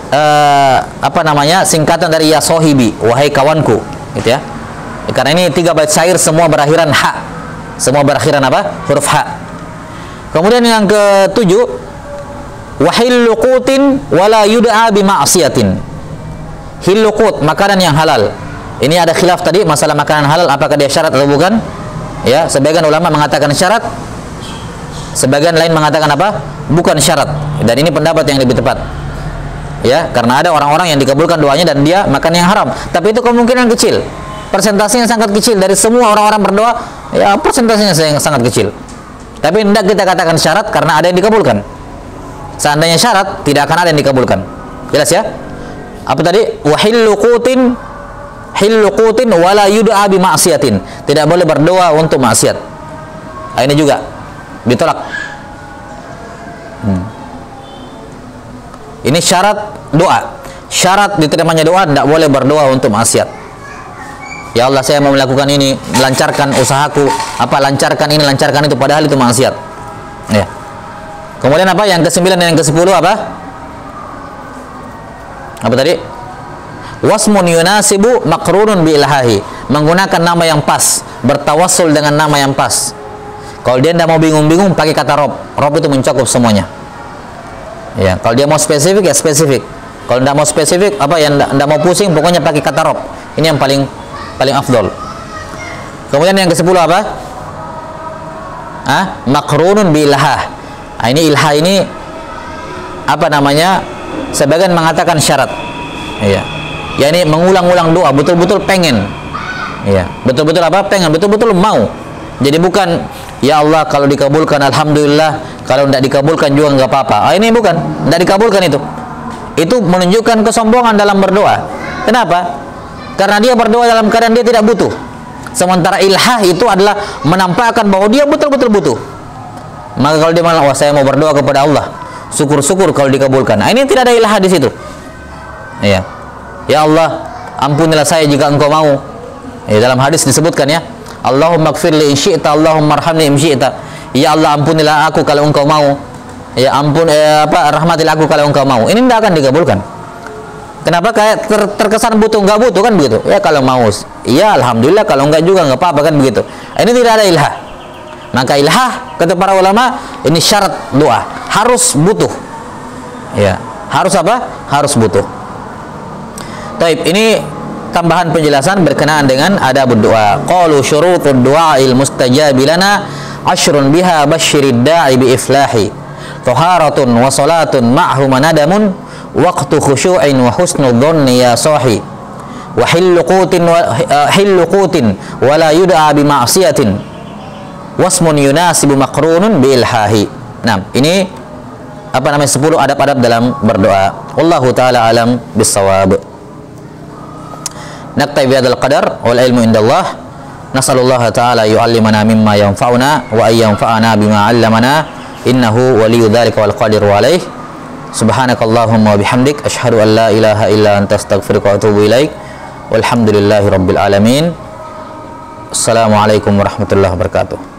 singkatan dari ya sohibi, wahai kawanku, gitu ya. Karena ini 3 bait syair semua berakhiran ha. Semua berakhiran apa? Huruf ha. Kemudian yang ke-7, wahillu qutin wala yud'a bi ma'siyatin. Hillu qut, makanan yang halal. Ini ada khilaf tadi masalah makanan halal, apakah dia syarat atau bukan? Ya, sebagian ulama mengatakan syarat, sebagian lain mengatakan apa? Bukan syarat. Dan ini pendapat yang lebih tepat. Ya, karena ada orang-orang yang dikabulkan doanya dan dia makan yang haram. Tapi itu kemungkinan kecil. Persentasenya sangat kecil dari semua orang-orang berdoa, ya persentasenya sangat kecil. Tapi tidak kita katakan syarat karena ada yang dikabulkan. Seandainya syarat, tidak akan ada yang dikabulkan. Jelas ya? Apa tadi? Wahillu qutin wala yud'a bi ma'siyatin. Tidak boleh berdoa untuk maksiat. Ini juga ditolak. Ini syarat doa. syarat diterimanya doa, tidak boleh berdoa untuk maksiat. Ya Allah, saya mau melakukan ini, lancarkan usahaku, lancarkan ini, lancarkan itu, padahal itu maksiat. Ya. Kemudian apa? Yang ke-9 dan yang ke-10 apa? Apa tadi? Wasmun yunasibu makrunun bi ilhahi. Menggunakan nama yang pas, bertawassul dengan nama yang pas. Kalau dia tidak mau bingung-bingung, pakai kata Rob. Rob itu mencakup semuanya. Ya, kalau dia mau spesifik ya spesifik. Kalau tidak mau spesifik, yang tidak mau pusing, pokoknya pakai kata Rob. Ini yang paling afdol. Kemudian yang ke-10 apa? Makrunun bi ilhah. Ini ilhah ini sebagian mengatakan syarat. Iya. Ya, ini mengulang-ulang doa, betul-betul pengen. Iya. Betul-betul pengen, betul-betul mau. Jadi bukan, ya Allah kalau dikabulkan alhamdulillah, kalau tidak dikabulkan juga nggak apa-apa. Ini bukan, tidak dikabulkan itu. Itu menunjukkan kesombongan dalam berdoa. Kenapa? Karena dia berdoa dalam keadaan dia tidak butuh. Sementara ilhah itu adalah menampakkan bahwa dia betul-betul butuh. Maka kalau dia malah, saya mau berdoa kepada Allah, syukur-syukur kalau dikabulkan. Ini tidak ada ilhah di situ. Ya, ya Allah, ampunilah saya jika Engkau mau. Dalam hadis disebutkan ya, Allahumma gfirli in syi'ta, Allahumma arhamni in syi'ta. Ya Allah, ampunilah aku kalau Engkau mau. Ya ampun, rahmatilah aku kalau Engkau mau. Ini tidak akan dikabulkan. Kenapa? Kayak terkesan butuh, nggak butuh kan begitu. Ya kalau mau, ya alhamdulillah, kalau enggak juga nggak apa-apa kan begitu. Ini tidak ada ilhah. Maka ilhah kata para ulama ini syarat doa, harus butuh. Ya, harus apa? Harus butuh. Taib, ini tambahan penjelasan berkenaan dengan adab doa. Qalu syurutud du'ail mustajabi lana asyrun biha basyirid da'i bi iflahi. Taharatun wa salatun ma'hu manadamun waqtu khusyu'in wa husnul dhanni ya sahi. Wa hillu qutin wa la yud'a bi ma'siyatin. Wasmun yunasibu makrunun bi ilhahi. Nah, ini 10 adab-adab dalam berdoa. Wallahu taala alam bissawab. Naktai bi hadzal qadar wal ilmu indallah. Nasallallahu taala yu'allimana mimma yanfa'una wa ayyanfa'ana bima 'allamana innahu waliyyu dzalika wal qadiru alaih. Subhanakallahumma wa bihamdik asyhadu an la ilaha illa anta astaghfiruka wa atubu ilaik. Walhamdulillahirabbil alamin. Assalamualaikum warahmatullahi wabarakatuh.